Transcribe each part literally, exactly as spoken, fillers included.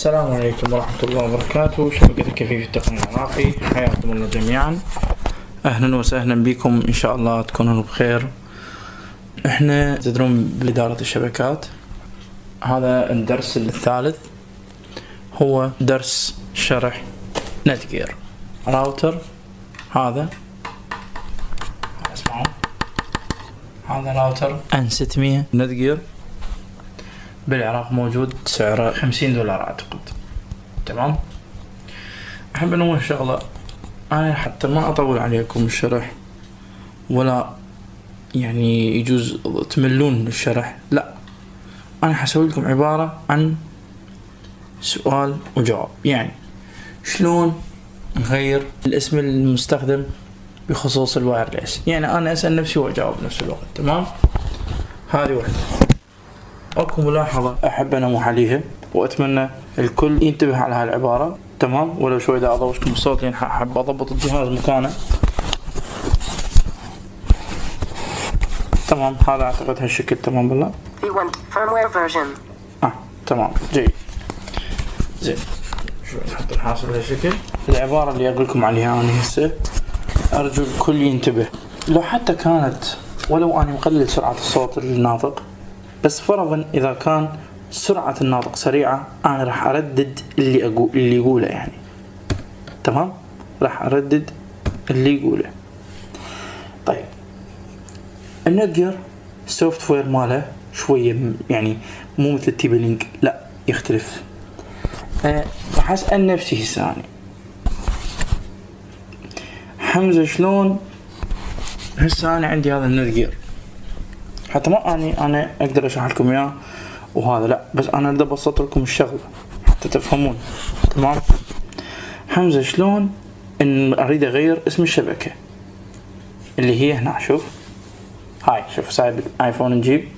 السلام عليكم ورحمة الله وبركاته. شبكة الكفيف التقني العراقي، حياكم الله جميعا، أهلا وسهلا بكم، إن شاء الله تكونون بخير. إحنا تدرون بإدارة الشبكات، هذا الدرس الثالث، هو درس شرح نتجير راوتر. هذا اسمعوا، هذا راوتر إن ستمية نتجير بالعراق، موجود سعره خمسين دولار أعتقد. تمام. أحب أنوه شغلة، أنا حتى ما أطول عليكم الشرح ولا يعني يجوز تملون من الشرح، لا، أنا حسوي لكم عبارة عن سؤال وجواب. يعني شلون نغير الاسم المستخدم بخصوص الوايرلس، يعني أنا أسأل نفسي وأجاوب نفس الوقت. تمام. هذه واحدة. أكو ملاحظة أحب أنوه عليها وأتمنى الكل ينتبه على هالعبارة. تمام. ولو شوي إذا أضوجكم الصوت لأن أحب أضبط الجهاز مكانه. تمام. هذا أعتقد هالشكل. تمام بالله. آه تمام جيد. زين. شوي نحط الحاصل هالشكل. العبارة اللي أقول لكم عليها أنا هسه أرجو الكل ينتبه، لو حتى كانت ولو أنا مقلل سرعة الصوت للناطق، بس فرضا إذا كان سرعة الناطق سريعة، أنا راح أردد اللي أقول اللي يقوله يعني. تمام. راح أردد اللي يقوله. طيب، النتجير السوفت وير ماله شوية يعني مو مثل التي بي لينك، لا يختلف. أه راح أسأل نفسي هسه، حمزة شلون هسه أنا عندي هذا النتجير، حتى ما أنا أنا أقدر أشرح لكم إياه وهذا لا، بس أنا بدي أبسط لكم الشغلة حتى تفهمون. تمام. حمزة شلون إن أريد أغير اسم الشبكة اللي هي هنا. شوف هاي، شوف سايب الآيفون نجيب.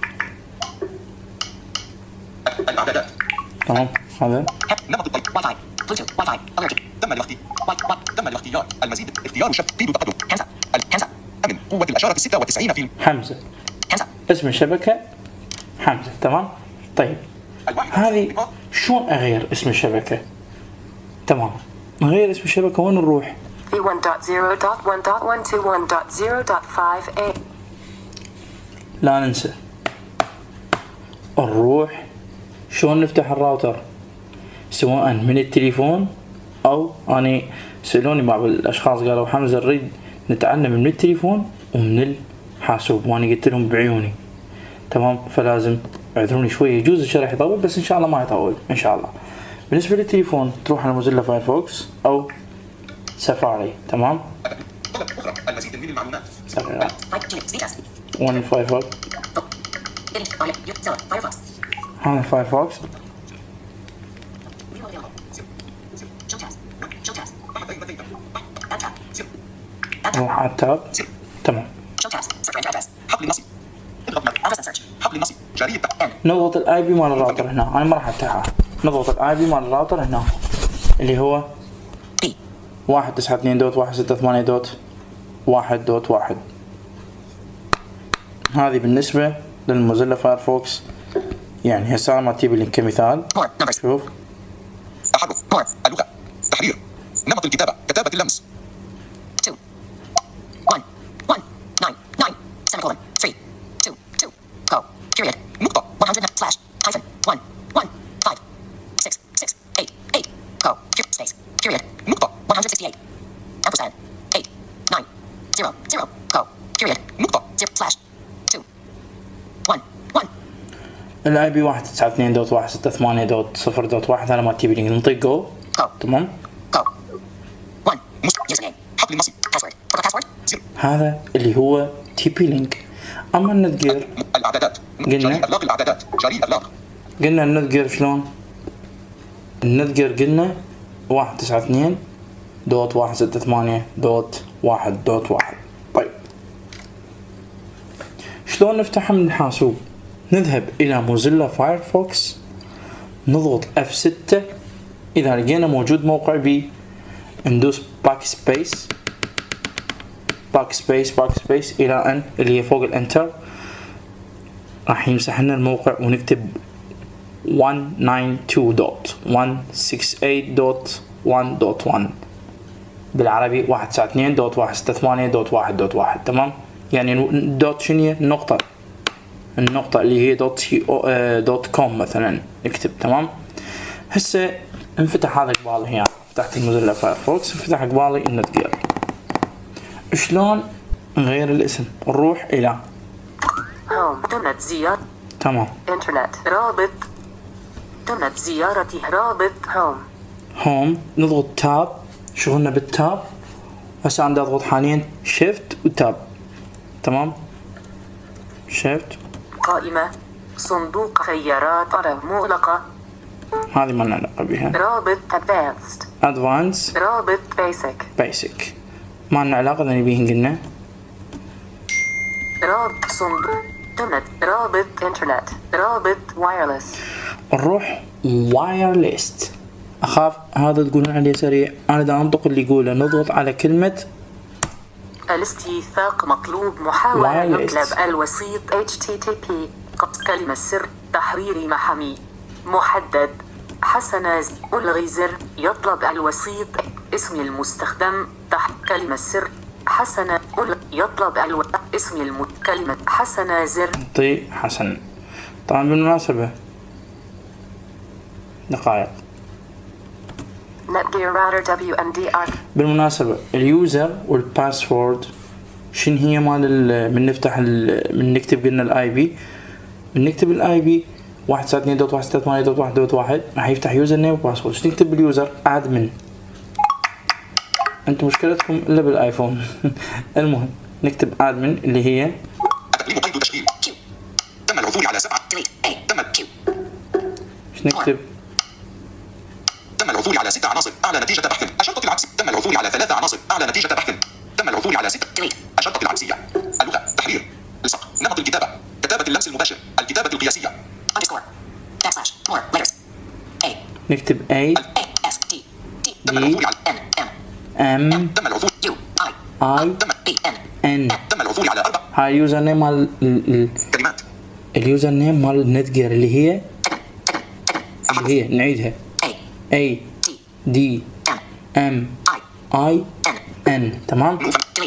تمام. هذا نمط الضيف واي فاي بلوتوث واي فاي الرجل تم الاختيار تم الاختيار المزيد اختيار شديد التقدم حمزة حمزة امن قوة الاشارة ستة وتسعين في حمزة حمزة اسم الشبكة حمزة. تمام. طيب هذه شلون أغير اسم الشبكة؟ تمام. نغير اسم الشبكة وين نروح؟ في واحد نقطة صفر نقطة واحد نقطة واحد وعشرين نقطة صفر نقطة خمسة. لا ننسى نروح شلون نفتح الراوتر، سواء من التليفون او اني سألوني بعض الاشخاص قالوا حمزة نريد نتعلم من التليفون ومن الحاسوب، وانا قلت لهم بعيوني. تمام. فلازم اعذروني شوي، يجوز الشرح يطول بس ان شاء الله ما يطول ان شاء الله. بالنسبة للتليفون تروح على موزيلا فايرفوكس او سفاري. تمام. اخرى المزيد من المعلومات سفاري وين فايرفوكس، هذا فايرفوكس. روح على التاب. تمام. نضغط الاي بي مال الراوتر هنا، انا ما راح افتحها. نضغط الاي بي مال الراوتر هنا اللي هو واحد تسعة اثنين دوت واحد ستة ثمانية دوت واحد دوت واحد. هذه بالنسبة للموزيلا فايرفوكس. يعني هسه ما تجيب لك كمثال. شوف تحرف اللغة تحرير نمط الكتابة كتابة اللمس نقطة واحد سلاش هايفن واحد واحد خمسة ستة ستة ثمانية ثمانية كو سبيس بيريد نقطة واحد ستة ثمانية ampersand ثمانية تسعة صفر صفر كو بيريد نقطة صفر سلاش اثنين واحد واحد. الاي بي واحد تسعة اثنين دوت واحد ستة ثمانية دوت صفر دوت واحد. انا ما تجيب لي نطق جو. تمام. كو واحد يوزر نيم حقل النصي باسورد باسورد هذا اللي هو تي بي لينك. اما النتجير الاعدادات قلنا اغلاق الاعدادات جاري اغلاق. قلنا النتجير شلون؟ النتجير قلنا واحد تسعة اثنين دوت واحد ستة ثمانية دوت واحد دوت واحد. طيب شلون نفتحها من الحاسوب؟ نذهب الى موزيلا فايرفوكس، نضغط اف ستة، اذا لقينا موجود موقع بي ندوس باك سبيس باك سبيس باك سبيس الى ان اللي هي فوق الانتر، راح يمسح لنا الموقع ونكتب مية وتسعة وتسعين دوت مية وستة وستين دوت واحد دوت واحد بالعربي واحد تسعة اثنين دوت واحد ستة ثمانية دوت واحد دوت واحد. تمام، يعني دوت شنو النقطة النقطة اللي هي دوت سي او دوت كوم مثلا نكتب. تمام، هسه انفتح هذا قبالي هنا، فتحت الموزيلا فايرفوكس، انفتح قبالي النت جير. شلون نغير الاسم؟ نروح الى هوم تمت زيارة. تمام، انترنت رابط تمت زيارة رابط هوم. هوم نضغط تاب، شغلنا بالتاب. هسه عندي اضغط حاليا شيفت وتاب. تمام، شيفت. قائمة صندوق خيارات عرب مغلقة. هذه ما لنا علاقة بها. رابط advanced. advanced. رابط basic. basic ما لنا علاقة، ذا نبيه قلنا. رابط صندوق تمت رابط انترنت رابط وايرلس. نروح وايرلس. اخاف هذا تقولون عليه سريع، انا دا انطق اللي يقوله. نضغط على كلمة الاستيثاق مطلوب. محاولة يطلب الوسيط إتش تي تي بي كلمة سر تحريري محمي محدد. حسنا ألغي زر. يطلب الوسيط اسم المستخدم تحت كلمة سر. حسنا ألغي يطلب الو... اسم الم... كلمة حسنا زر. طي حسن. طبعا بالمناسبة دقائق Netgear Router دبليو إن دي آر. بالمناسبة اليوزر والباسورد شن هي مال من نفتح من نكتب قلنا الاي بي، من نكتب الاي بي واحد تسعة اثنين دوت واحد ستة ثمانية دوت واحد دوت واحد راح يفتح يوزر نيم وباسورد. شو نكتب باليوزر؟ ادمن. انتم مشكلتكم الا بالايفون. المهم نكتب ادمن اللي هي التقليب قيد تشغيل. تم العثور على سبعة. تم شو نكتب؟ تم العثور على ستة عناصر أعلى نتيجة بحث. الشرطة العكسية. تم العثور على ثلاثة عناصر أعلى نتيجة بحث. تم العثور على ستة. الشرطة العكسية. اللغة تحرير. لصق. نمط الكتابة. كتابة اللمس المباشر. الكتابة القياسية. underscore backslash more letters. A. نكتب A S T T. تم العثور على N M M تم العثور U I I تم B N N. تم العثور على أربع هاي اليوزر نيم مال كلمات. اليوزر نيم مال النت جير اللي هي اللي هي نعيدها A D M I N. تمام.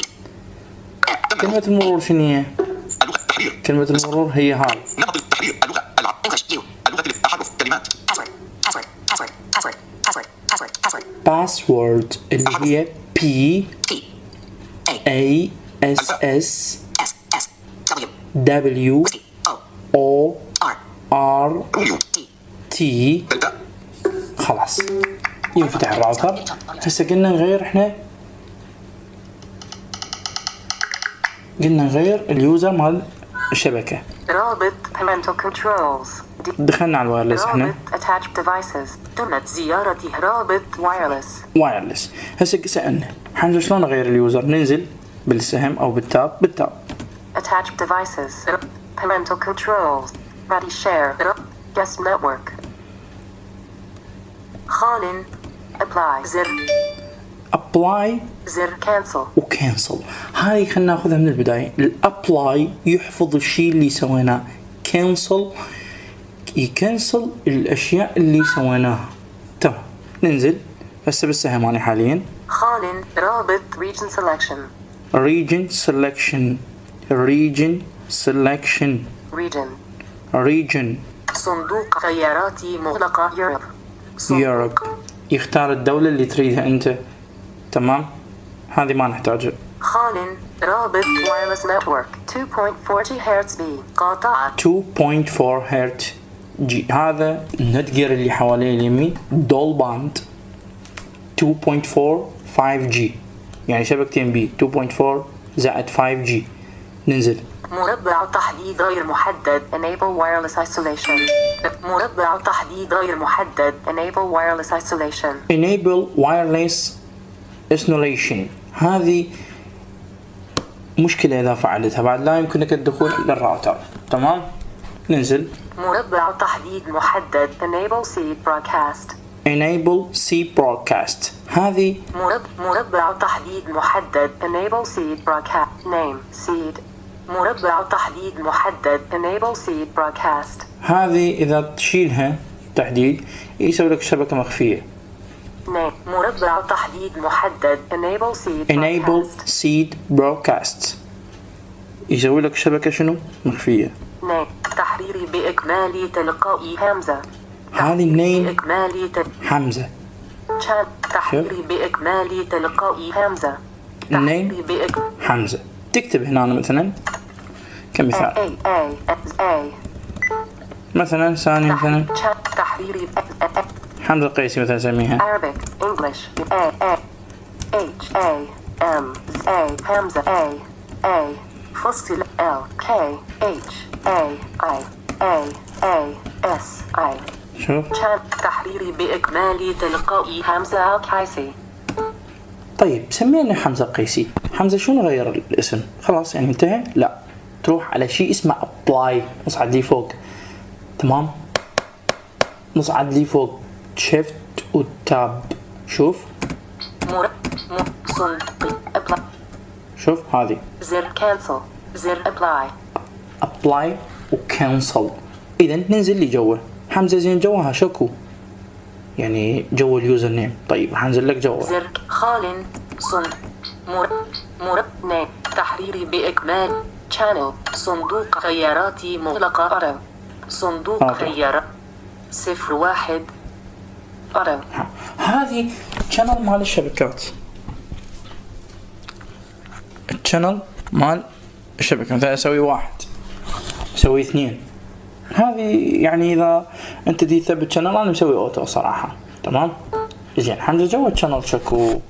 كلمة المرور شنو هي؟ اللغة التحرير. كلمة المرور هي هاي. نمط التحرير. اللغة العب English U. اللغة التحرف. كلمات. password password password password password password password password اللي هي P T A S S S S W W O O R R روميو T T. دلتا. خلاص ينفتح الراوتر. هسه قلنا نغير احنا قلنا نغير اليوزر مال الشبكة. رابط parental controls. دخلنا على الوايرلس احنا. رابط attached devices. تمت زيارة رابط wireless. وايرلس. هسه سألنا حنشوف شلون نغير اليوزر. ننزل بالسهم او بالتاب. بالتاب Attached devices. Parental controls. Ready share. Guest network. خال. Apply. زر. apply زر cancel. وكانسل. هاي خلينا ناخذها من البداية. الابلاي يحفظ الشيء اللي سويناه، كانسل يكنسل الاشياء اللي سويناها. تمام. ننزل هسه بالسهم انا حاليا. خال. رابط region selection. region selection region selection region. region صندوق خيارات مغلقة Europe. Europe. يختار الدولة اللي تريدها انت. تمام، هذه ما نحتاجها. خال. رابط wireless network two point four gigahertz B. قاطعة two point four هرتز جي. هذا النت جير اللي حواليه اليمين دول باند two point four five G، يعني شبكتين بي two point four زائد five G. ننزل مربع تحديد غير محدد enable wireless isolation. مربع تحديد غير محدد enable wireless isolation. enable wireless isolation. هذه مشكلة إذا فعلتها بعد لا يمكنك الدخول للراوتر. تمام. ننزل مربع تحديد محدد enable seed broadcast. enable C broadcast. هذه مرب مربع تحديد محدد enable seed broadcast name seed مربع تحديد محدد enable seed broadcast. هذه إذا تشيلها تحديد يسوي لك شبكة مخفية. مربع تحديد محدد enable seed enable seed broadcast يسوي لك شبكة شنو مخفية. تحريري بإكمال تلقائي همزة. هذه النيم بإكمال تل... حمزة. تحريري بإكمال تلقائي همزة. النيم بإك... حمزة. تكتب هنا مثلا كمثال أي أي أي مثلا ثاني مثلا تحريري حمزة قيسي مثلا سميها Arabic English A A H A M A همزة A A فصل L K H A I A A S I. شوف تحريري بإكمال تلقائي همزة قيسي. طيب سمينا حمزة قيسي. حمزة شنو غير الاسم؟ خلاص يعني انتهى؟ لا، تروح على شيء اسمه ابلاي، نصعد لي فوق. تمام، نصعد لي فوق شيفت وتاب. شوف مر صندوق ابلاي. شوف هذه زر كانسل، زر ابلاي ابلاي وكانسل. اذا ننزل لي جوه حمزة زين جوها شكو يعني جو اليوزر نيم. طيب حنزل لك جوه زر خال صن مر مر نيم تحريري بإكمال channel صندوق خيارات مغلقة أرى صندوق آه. خيارات صفر واحد أرى. هذه channel مال الشبكات، channel مال الشبكة. مثلا أسوي واحد أسوي اثنين. هذه يعني إذا أنت دي ثبت channel أنا مسوي أوتو صراحة. تمام زين. حمزة جوا channel شكو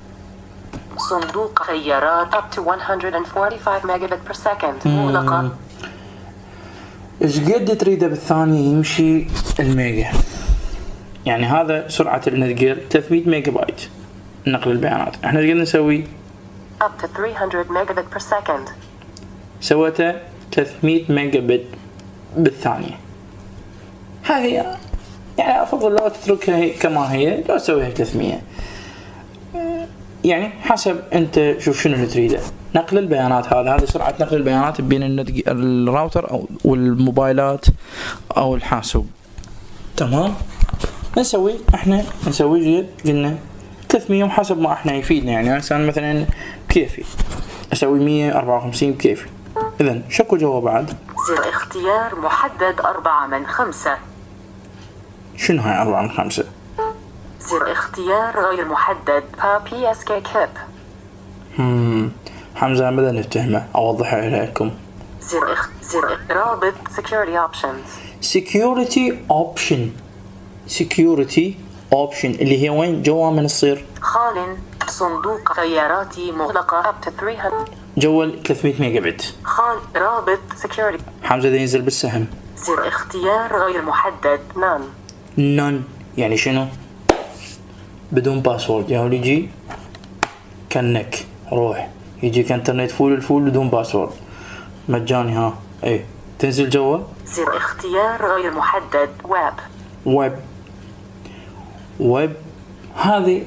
صندوق خيارات up to one hundred forty-five megabit per second مغلقة. إيش قد تريده بالثانية يمشي الميجا؟ يعني هذا سرعة النتقل ثلاثمية ميجا بايت نقل البيانات. احنا قد نسوي up to three hundred megabit per second. سويته ثلاثمية ميجا بت بالثانية. هذه يعني أفضل لو تتركها كما هي، لو تسويها ثلاثمية. يعني حسب أنت شوف شنو اللي تريده. نقل البيانات هذا هذه سرعة نقل البيانات بين النتج الراوتر أو والموبايلات أو الحاسوب. تمام. نسوي احنا نسوي جيد قلنا ثلاثمية وحسب ما احنا يفيدنا. يعني مثلا مثلا بكيفي اسوي مية وأربعة وخمسين بكيفي. اذا شكو جوا بعد زر اختيار محدد أربعة من خمسة. شنو هاي أربعة من خمسة؟ زر اختيار غير محدد بي اس كي كيب. امم حمزة بدنا نفتهمه اوضحها لكم. زر اخ زر رابط security options. security option security option اللي هي وين جوا من الصير خال صندوق خيارات مغلقة up to three hundred جوا ثلاثمية ميجا بت. خال رابط security. حمزة ده ينزل بالسهم. زر اختيار غير محدد none. none يعني شنو؟ بدون باسورد. يعني يجي كنك روح يجيك انترنت فول الفول بدون باسورد مجاني. ها ايه تنزل جوا زر اختيار غير محدد ويب. ويب ويب هذه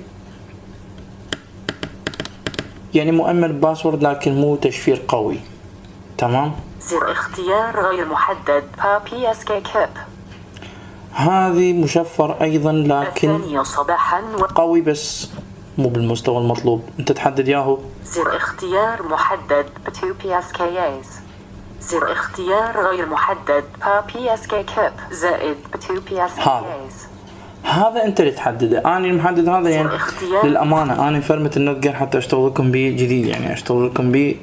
يعني مؤمن باسورد لكن مو تشفير قوي. تمام. زر اختيار غير محدد بي اس كي كيب. هذه مشفر ايضا لكن الثانية صباحا و... قوي بس مو بالمستوى المطلوب. انت تحدد ياهو. زر اختيار محدد ب two بي اس كي إيز. زر اختيار غير محدد بي اس كي كيب زائد ب two بي اس كي إيز. هذا انت اللي تحدده. انا المحدد هذا يعني للامانه انا فرمت النتقل حتى اشتغل لكم به جديد. يعني اشتغل لكم به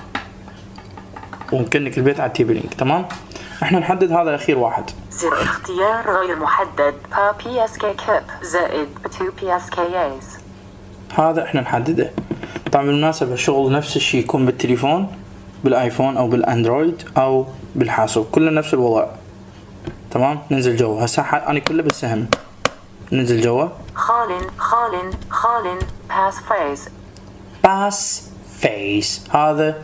ومكنك البيت على التي بي لينك. تمام. احنا نحدد هذا الاخير واحد. زر اختيار غير محدد بي اس كي كيب زائد ب two بي اس كي إيز. هذا احنا نحدده. طبعا بالمناسبة الشغل نفس الشيء يكون بالتليفون بالايفون او بالاندرويد او بالحاسوب كله نفس الوضع. تمام. ننزل جوا هسه انا كله بالسهم. ننزل جوا خال خال خال باس فيس. باس فيس هذا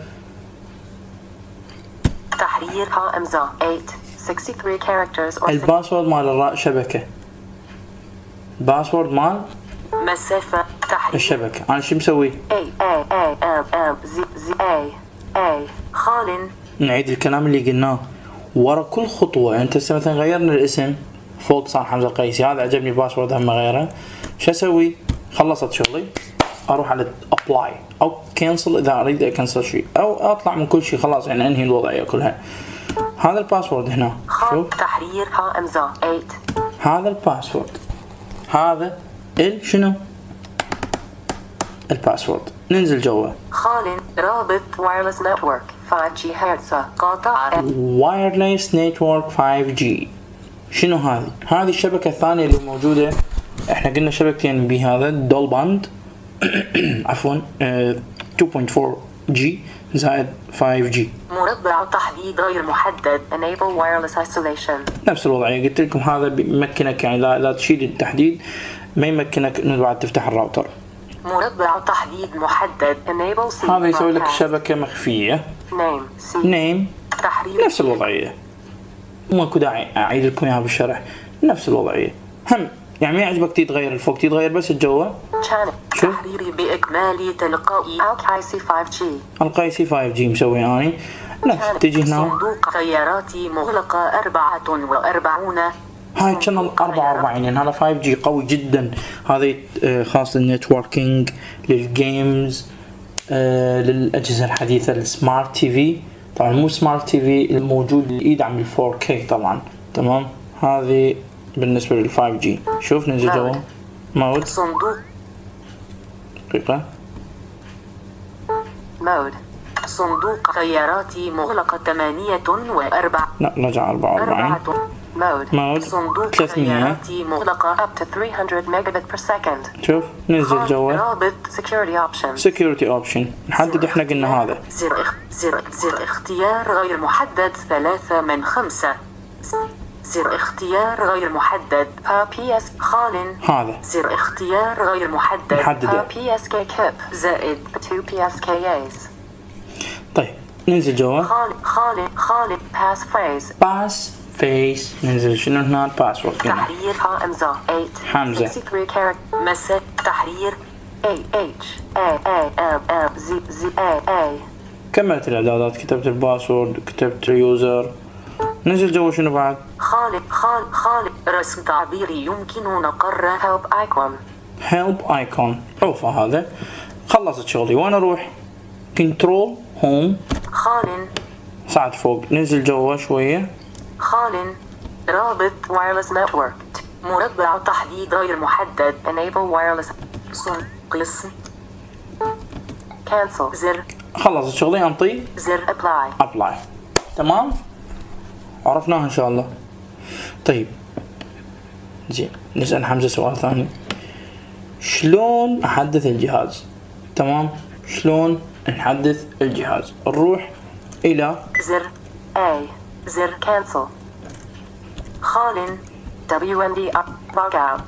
تحرير همزة eight sixty-three characters or الباسورد مال الراء شبكة. باسورد مال مسافة تحرير الشبكة. أنا شو مسوي؟ A A A M M Z Z A A خال نعيد الكلام اللي قلناه ورا كل خطوة. انت مثلا غيرنا الاسم فوق صار حمزة القيسي، هذا عجبني باسورد هم غيره، شو اسوي؟ خلصت شغلي اروح على ابلاي او كنسل اذا اريد اكنسل شيء، او اطلع من كل شيء خلاص يعني انهي الوضعية كلها. هذا الباسورد هنا شوف تحرير حمزة ثمانية، هذا الباسورد، هذا ال شنو الباسورد. ننزل جوا خالد رابط وايرلس نتورك خمسة جي هرتز قاطع وايرلس نتورك خمسة جي. شنو هذه؟ هذه الشبكة الثانية اللي موجودة، احنا قلنا شبكتين بهذا دول باند عفوا اثنين فاصلة أربعة جي زائد خمسة جي. مربع تحديد غير محدد enable wireless isolation. نفس الوضعية قلت لكم، هذا بيمكنك يعني لا, لا تشيل التحديد، ما يمكنك انه بعد تفتح الراوتر. مربع تحديد محدد enable هذا يسوي لك شبكة مخفية name نيم. تحرير نفس الوضعية، ماكو داعي اعيد لكم اياها بالشرح، نفس الوضعية. هم يعني ما يعجبك تتغير الفوق تتغير بس الجوا. شوف تحريري باكمالي تلقائي القيسي خمسة جي. القيسي خمسة جي مسوي اني نفس تجي هنا صندوق خياراتي مغلقة أربعة وأربعون. هاي كانال أربعة وأربعين يعني هذا خمسة جي قوي جدا. هذا خاص للنتوركينج، للجيمز، آه للأجهزة الحديثة، السمارت تي في. طبعا مو سمارت تي في الموجود اللي يدعم ال فور كي طبعا. تمام، هذه بالنسبة لل خمسة جي. شوف ننزل جوا مود صندوق دقيقة مود صندوق خياراتي مغلقة ثمانية وأربعة. لا رجع أربعة وأربعين. مود مود صندوق ثلاثمية. خياراتي مغلقة up to ثلاثمية ميجابت per second. شوف ننزل جوا رابط security options. security option نحدد احنا قلنا هذا زر اخ... زر زر اختيار غير محدد ثلاثة من خمسة. زر اختيار غير محدد بي اس خالن. هذا زر اختيار غير محدد محددة. بي اس كي كيب زائد اثنين بي اس كي ايز. طيب ننزل جوا خالد خالد خالد باس فريز باس فيس. ننزل شنو هنا الباسورد تحرير حمزة ثمانية حمزة ستة وستين كاركتر مسك تحرير اي اتش اي اي ام ام زي زي اي اي. كملت الاعدادات، كتبت الباسورد، كتبت اليوزر. ننزل جوا شنو بعد؟ خالد خالد خالد رسم تعبيري يمكن نقر هيلب ايكون. هيلب ايكون اوفا. هذا خلصت شغلي. وين اروح؟ كنترول هوم خالن صعد فوق. ننزل جوا شوية خالن رابط وايرلس نتورك مربع تحديد غير محدد enable wireless صن قسم cancel زر. خلصت شغلي انطي زر apply. ابلاي. تمام، عرفناها ان شاء الله. طيب زين، نسأل حمزة سؤال ثاني. شلون احدث الجهاز؟ تمام، شلون نحدث الجهاز؟ نروح الى زر A زر cancel. خالن دبليو إن دي log out.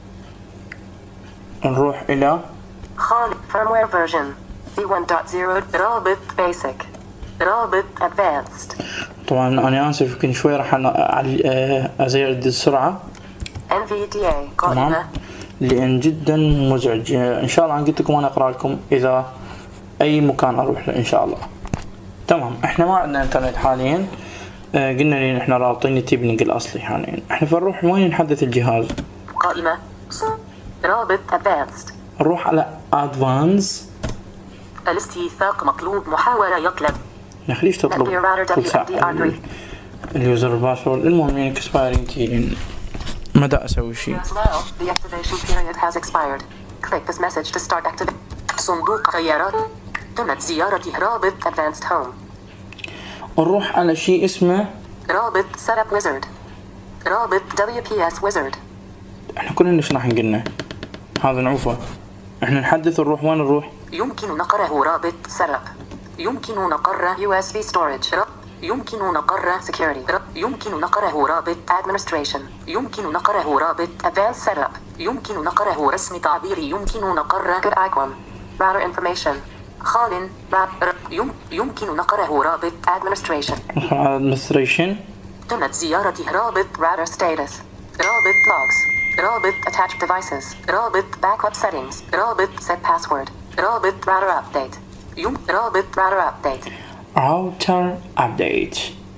نروح الى خالد firmware version في واحد نقطة صفر. رابط basic رابط advanced. طبعا انا اسف يمكن شوي راح ازيد السرعة إن في دي إيه تمام، قائمة لان جدا مزعج. ان شاء الله انا قلت لكم انا اقرا لكم اذا اي مكان اروح له ان شاء الله. تمام، احنا ما عندنا انترنت حاليا. آه قلنا لي احنا رابطين التيبنج الاصلي حاليا. احنا فنروح وين نحدث الجهاز؟ قائمة رابط advanced. نروح على ادفانس. الاستيثاق مطلوب محاولة يطلب. نخليش تطلب كل ساعة اليوزر الباسورد. المهم يعني اكسبايرنج كي ما دا اسوي شيء. Yes, now the activation period has expired. Click this message to start activation. صندوق خيارات تمت زيارة رابط advanced home. نروح على شيء اسمه رابط setup wizard. رابط دبليو بي إس wizard. احنا كلنا ايش راح نقلنا هذا نعوفه. احنا نحدث نروح وين نروح؟ يمكن نقره رابط setup. يمكن نقره يو إس بي storage. يمكن نقره security. يمكن نقره رابط administration. يمكن نقره رابط advanced setup. يمكن نقره رسم تعبيري. يمكن نقره good icon. router information. خالن يم يمكن نقره رابط administration. administration. تمت زيارة رابط router status. رابط logs. رابط attached devices. رابط backup settings. رابط set password. رابط router update. يم رابط router update. راوتر ابديت.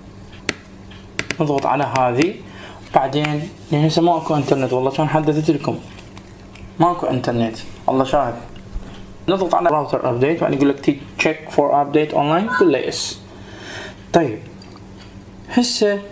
نضغط على هذه بعدين لان هسه ماكو انترنت والله شلون حددت لكم ماكو انترنت الله شاهد. نضغط على راوتر ابديت بعدين يقول لك تشيك فور ابديت اونلاين قول له يس. طيب هسه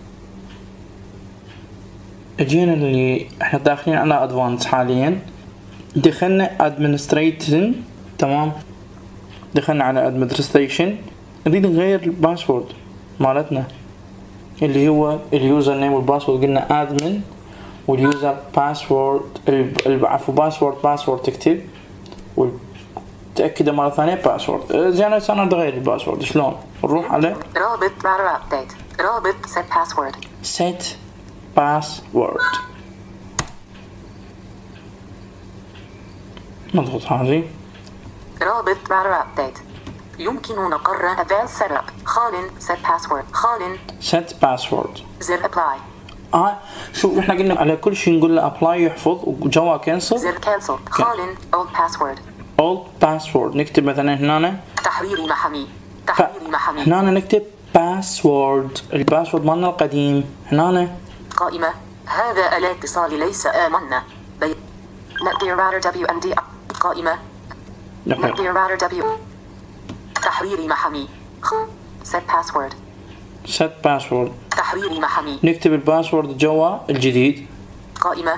اجينا اللي احنا داخلين على ادفانس حاليا. دخلنا ادمنستريشن تمام. دخلنا على ادمنستريشن نريد نغير الباسورد مالتنا اللي هو اليوزر نيم والباسورد. قلنا ادمن واليوزر باسورد عفوا باسورد باسورد تكتب وتأكد مرة ثانية باسورد. زين هسه انا اغير الباسورد شلون؟ نروح على رابط راوتر ابديت رابط set password set password. نضغط هذه رابط راوتر ابديت. يمكن نقر advanced setup خال set password خال set password زر apply. اه شوف احنا قلنا على كل شيء نقول له ابلاي يحفظ وجوا كنسل. زر cancel خال old password old password. نكتب مثلا هنا تحريري محمي تحريري محمي. هنا نكتب password الباسورد مالنا القديم. هنا قائمة هذا الاتصال ليس آمنا بي نقدر router دبليو إم دي قائمة نقدر router W تحريري محمي set password set password تحريري محمي. نكتب الباسورد جوا الجديد. قائمة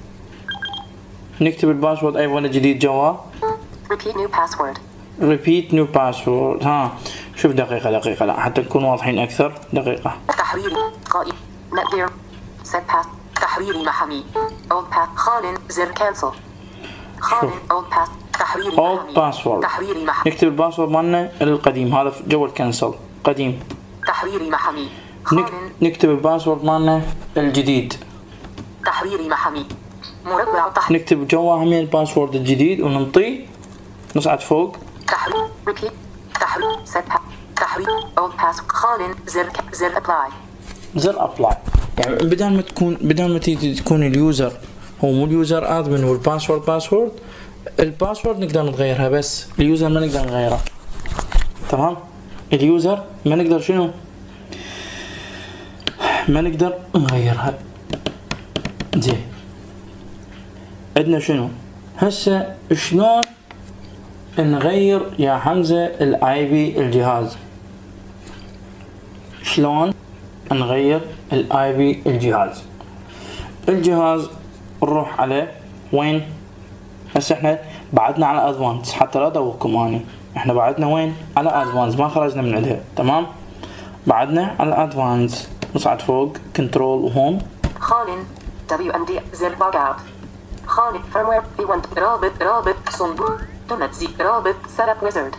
نكتب الباسورد ايضا الجديد جوا repeat new password repeat new password. ها شوف دقيقة دقيقة لا حتى نكون واضحين أكثر. دقيقة تحريري قائمة نقدر set pass تحريري محمي old pass خال زر cancel خال old pass تحريري old محمي password. تحريري محمي. نكتب الباسورد مالنا القديم هذا جوا الكنسل قديم. تحريري محمي نك... نكتب الباسورد مالنا الجديد. تحريري محمي مربع تحت. نكتب جوا هم الباسورد الجديد وننطي نصعد فوق. تحرير repeat تحرير set تحرير old pass خال زر زر apply زر ابلاي. يعني بدل ما تكون بدل ما تيجي تكون اليوزر هو مو اليوزر ادمن والباسورد باسورد الباسورد نقدر نغيرها بس اليوزر ما نقدر نغيره. تمام اليوزر ما نقدر شنو ما نقدر نغيرها. زين عندنا شنو هسه شلون نغير يا حمزة الاي بي الجهاز. شلون نغير الاي بي الجهاز. الجهاز نروح على وين هسه احنا بعدنا على ادفانس حتى لا ادوقكم اني احنا بعدنا وين على ادفانس ما خرجنا من عندها. تمام بعدنا على ادفانس نصعد فوق كنترول وهوم خال دبليو إم دي زر log out خال firmware في واحد رابط رابط صندوق تنزي رابط setup wizard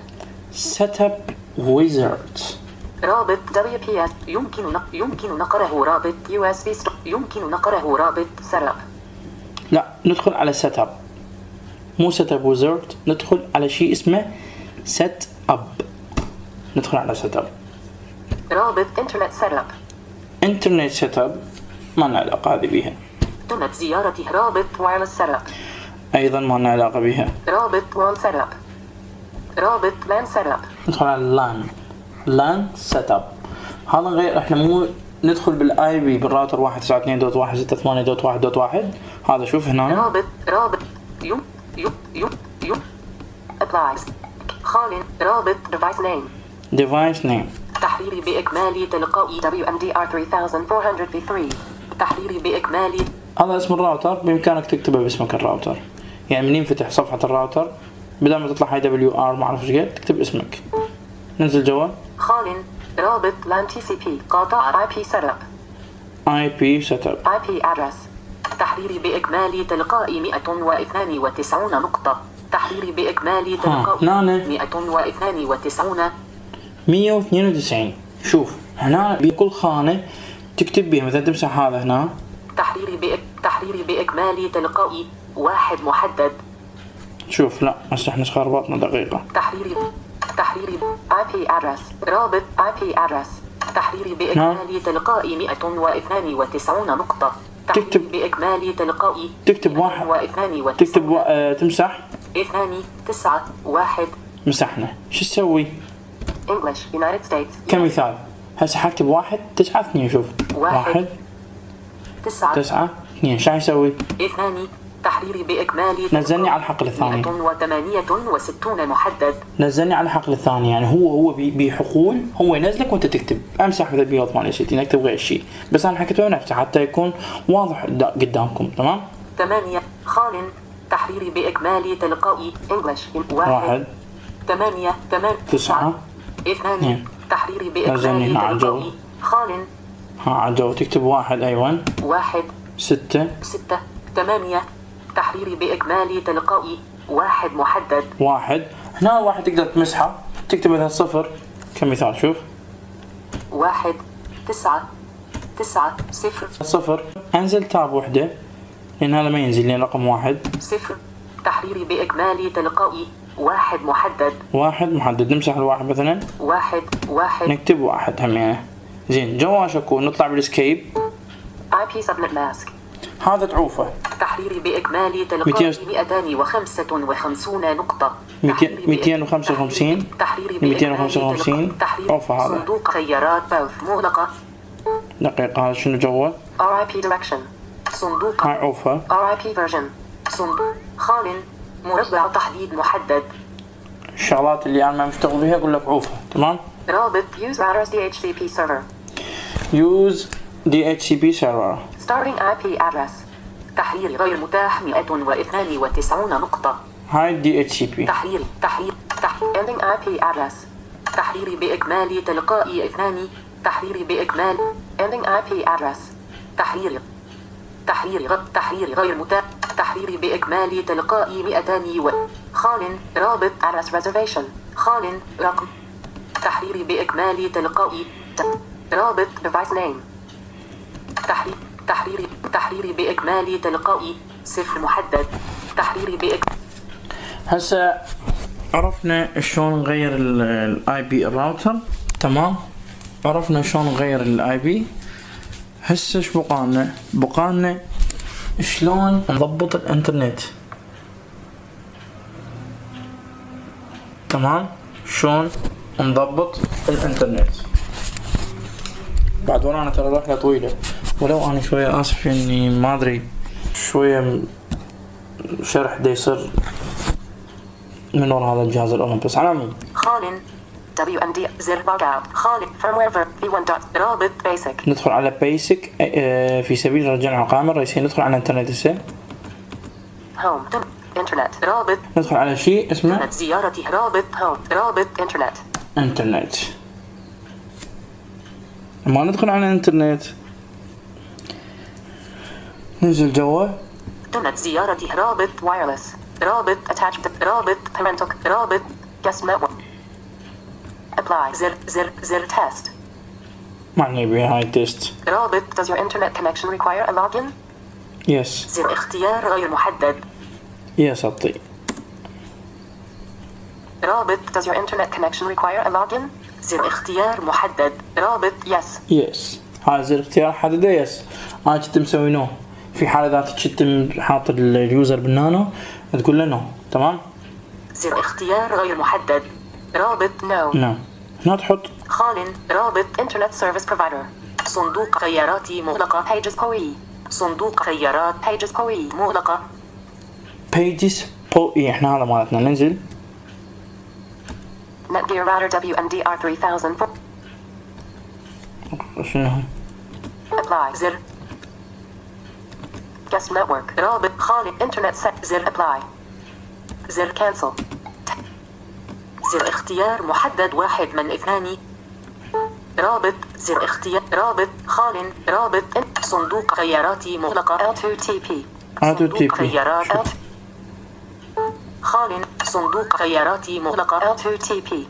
setup wizard رابط دبليو بي إس يمكن نق... يمكن نقره رابط يو إس بي يمكن نقره رابط setup. لا ندخل على setup مو setup wizard ندخل على شيء اسمه set up. ندخل على setup رابط internet setup internet setup ما لنا علاقة هذه بيها. تمت زيارة رابط wireless setup أيضا ما لنا علاقة بيها. رابط LAN setup رابط LAN setup ندخل على LAN LAN setup. هذا غير احنا مو ندخل بالاي بي بالراوتر واحد تسعة اثنين دوت واحد ستة ثمانية دوت واحد دوت واحد. هذا شوف هنا رابط رابط يو يو يو يو applies خال رابط device name device name تحريري بإكمالي تلقائي دبليو إم دي آر ثلاثة آلاف وأربعمائة وثلاثة تحريري بإكمالي. هذا اسم الراوتر بإمكانك تكتبه باسمك الراوتر. يعني من ينفتح صفحة الراوتر بدل ما تطلع هاي دبليو ار ما اعرف ايش قد تكتب اسمك. ننزل جوا خال رابط لان تي سي بي قاطع اي بي سيت اب اي بي سيت اب اي بي ادرس تحريري بإكمالي تلقائي مئة واثنان وتسعين نقطة تحريري بإكمالي تلقائي مئة واثنان وتسعين مئة واثنين وتسعين. شوف هنا بكل خانة تكتب بها مثلا تمسح هذا هنا تحريري بإك... تحريري بإكمالي تلقائي واحد محدد. شوف لا هسه احنا خربطنا دقيقة. تحريري تحريري اي بي ادرس رابط اي بي ادرس تحريري بإكمالي تلقائي مئة واثنان وتسعين نقطة تكتب بإكمالي تلقائي تكتب واحد تكتب و... اه... تمسح اثنان تسعة واحد. مسحنا. شو تسوي؟ English United States. كمثال هسه حكتب واحد تسعة اثنين. شوف واحد تسعة تسعة اثنين. شو يسوي؟ اثنان تحريري بإكمالي نزلني على الحقل الثاني. مئة وثمانية وستون محدد. نزلني على الحقل الثاني، يعني هو هو بحقول هو ينزلك وانت تكتب. امسح مثل مئة وثمانية وستين اكتب غير شيء، بس انا حكيته نفسه حتى يكون واضح قدامكم. تمام. ثمانية خال تحريري بإكمالي تلقائي English. واحد ثمانية ثمانية تسعة اثنان تحريري نزلني بإكمالي على الجو. تلقائي خال ها على الجو تكتب واحد ايوه. واحد ستة ستة ثمانية تحريري بإكمالي تلقائي واحد محدد. واحد. هنا واحد تقدر تمسحه تكتب لها صفر كمثال. شوف واحد تسعة تسعة صفر صفر. انزل تاب وحدة لان هذا ما ينزل لين رقم واحد. صفر تحريري بإكمالي تلقائي واحد محدد. واحد محدد. نمسح الواحد مثلا. واحد واحد نكتب واحد هم يعني. زين جوا شكو نطلع بالاسكيب. آي بي subnet mask. هذا تعوفه. تحريري بإكمالي تلقائي مئتان وخمسة وخمسون نقطة. مئتين وخمسة وخمسين. مئتين وخمسة وخمسين. عوفه هذا. صندوق خيارات باوث مغلقة. دقيقة هذا شنو جوا؟ آر آي بي direction. صندوق هاي عوفه. آر آي بي version. صندوق خال مربع تحديد محدد. الشغلات اللي انا ما مشتغل بيها اقول لك عوفه. تمام. رابط use routers دي إتش سي بي server. use دي إتش سي بي server. starting آي بي address. تحرير غير متاح مئة واثنان وتسعين نقطة. هاي دي إتش سي بي. تحرير تحرير تحرير ending آي بي address. تحريري بإكمالي تلقائي اثنان. تحريري بإكمال ending آي بي address. تحرير تحرير غ... تحرير غير متاح. تحريري بإكمالي تلقائي مئتان و خال رابط address reservation. خال رقم. تحريري بإكمالي تلقائي ت... رابط device name. تحرير تحريري تحريري بإكمالي تلقائي صفر محدد. تحريري بإك هسه عرفنا شلون نغير الاي بي الراوتر. تمام. عرفنا شلون نغير الاي بي. هسه ايش بقالنا؟ بقالنا شلون نضبط الانترنت. تمام. شلون نضبط الانترنت. بعد ورانا ترى رحلة طويلة، ولو انا شوية اسف اني ما ادري شوية شرح دا يصير من وراء هذا الجهاز الاولمبس. على العموم خال دبليو ام دي زر باج اوت خال firmware في واحد دوت رابط بيسك. ندخل على بيسك في سبيل رجعنا على القائمة الرئيسية. ندخل على الانترنت هسه. هوم انترنت رابط. ندخل على شيء اسمه زيارة رابط هوم رابط انترنت. انترنت. لما ندخل على الانترنت ننزل جوا انترنت زيارة رابط وايرلس. رابط attached رابط parental رابط guest network. apply زر زر زر test. معني بها هاي تيست. رابط does your internet connection require a login؟ يس. زر اختيار غير محدد. يس أعطي. رابط does your internet connection require a login؟ زر اختيار محدد. رابط يس. يس. هذا زر اختيار حدده يس. أنا كنت مسوي نو. في حالة ذات كنت حاط اليوزر بالنانو تقول له نو. تمام. زر اختيار غير محدد. رابط نو. نو. هنا تحط خال رابط انترنت سيرفيس بروفايدر. صندوق خيارات مغلقة pages بوي. صندوق خيارات pages بوي مغلقة. pages بوي. احنا هذا مالتنا. ننزل Netgear router دبليو إم دي آر ثلاثة آلاف. شنو هو؟ apply زر guest network. رابط خال انترنت set. زر apply. زر cancel. زر اختيار محدد واحد من اثنان. رابط زر اختيار رابط خال رابط صندوق خيارات مغلقة إل تو تي بي. صندوق خيارات خال صندوق خيارات مغلقة إل تو تي بي.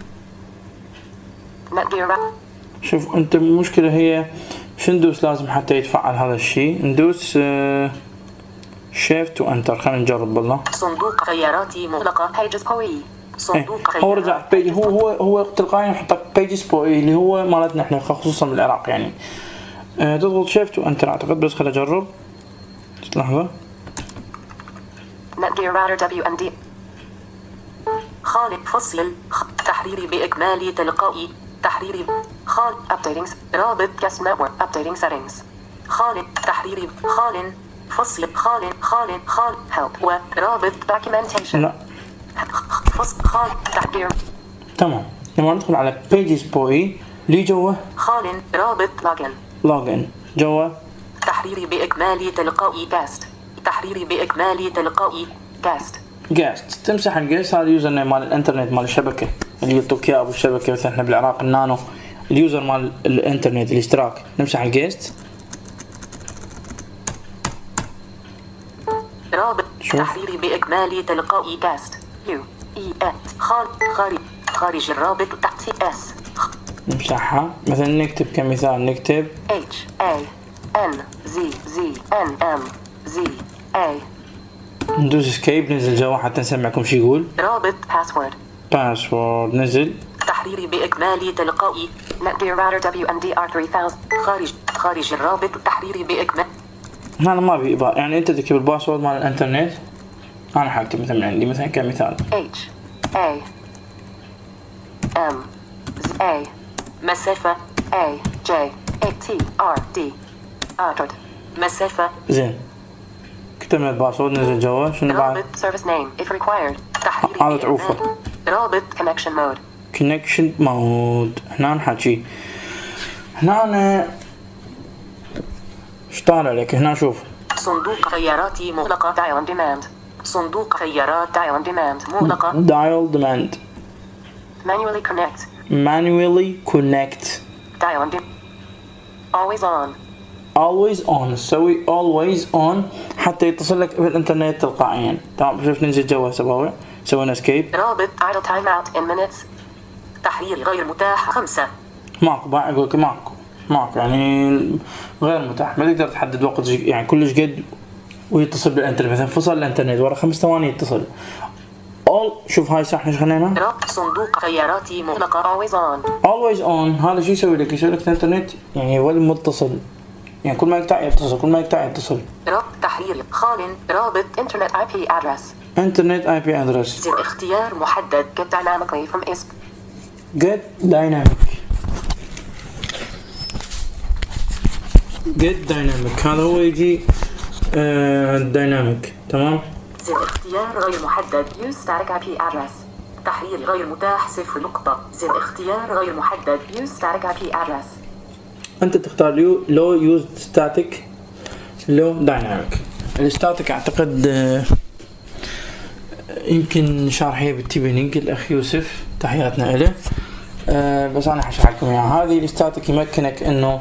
Netgear. شوف انت المشكلة هي شو ندوس لازم حتى يتفعل هذا الشيء. ندوس شيفت وانتر. خلينا نجرب بالله. صندوق خيارات مغلقة pages بوي. صندوق خيارات. هو رجع بيج. هو هو هو تلقائيا يحط بيجز بوي اللي هو مالتنا احنا خصوصا بالعراق يعني. أه تضغط شيفت وانتر اعتقد. بس خلينا اجرب. لحظة. Netgear router دبليو إم دي خالد فصل تحريري بإكمال تلقائي تحريري خالد updating رابط كاست نتورك updating settings خالد تحريري خالد فصل خالد خالد خالد help ورابط documentation لا فصل خالد تحرير تمام. لما ندخل على pages بوي لي جوه خالد رابط login login جوه تحريري بإكمال تلقائي كاست تحريري بإكمال تلقائي كاست جاست تمسح الجاست. هذا اليوزر نيم مال الانترنت مال الشبكه اللي يعطوك اياه ابو الشبكه. مثلا احنا بالعراق النانو اليوزر مال الانترنت الاشتراك. نمسح الجاست رابط شوف. تحريري بإكمال تلقائي كاست يو اي ات خارج خارج خارج الرابط تحت اس نمسحها. مثلا نكتب كمثال نكتب اتش اي ان زي زي ان ام زي اي ندوس اسكيب ننزل جوا حتى نسمعكم شو يقول. رابط باسورد باسورد نزل. تحريري بإكمال تلقائي NetGear Router دبليو إن دي آر ثلاثة آلاف خارج خارج الرابط تحريري بإكمال هذا ما بي إبا. يعني انت تكتب الباسورد مال الانترنت. انا حاكتب مثلا عندي مثلا كمثال H A M A مسافة A J A T R D أعتقد مسافة زين. كتبنا الباسورد نزل جوا. شنو بعد؟ رابط service name if required تحريري هذا تعوفه. رابط connection mode connection mode. هنا نحكي هنا ايش طالع لك هنا. شوف صندوق خيارات مغلقة dial on demand صندوق خيارات dial on demand مغلقة dial demand manually connect manually connect dial on demand always on always on. سوي always on حتى يتصل لك بالانترنت تلقائيا. تمام. شوف ننزل جوا سباوي سوينا اسكيب. رابط idle time out in minutes تحرير غير متاح خمسة ماكو باع يقول لك ماكو ماكو يعني غير متاح. ما تقدر تحدد وقت يعني كلش قد ويتصل بالانترنت. مثلا فصل الانترنت ورا خمس ثواني يتصل. all شوف هاي صح ايش خلينا رابط صندوق خيارات مغلقة always on always on. هذا شو يسوي لك؟ يسوي لك الانترنت يعني يظل متصل. يعني كل ما يقطع يتصل كل ما يقطع يتصل. رابط تحرير خال رابط internet I P address internet I P address زر اختيار محدد get dynamically from is get dynamic get dynamic. هذا هو يجي دايناميك. تمام. زر اختيار غير محدد use static I P address تحرير غير متاح صفر نقطة. زر اختيار غير محدد use static I P address. انت تختار لو لو يوز ستاتيك لو دايناميك. الستاتيك اعتقد يمكن شارحيه بالتيبينينج الاخ يوسف تحياتنا له. أه بس انا حشرح لكم اياها. هذه الستاتيك يمكنك انه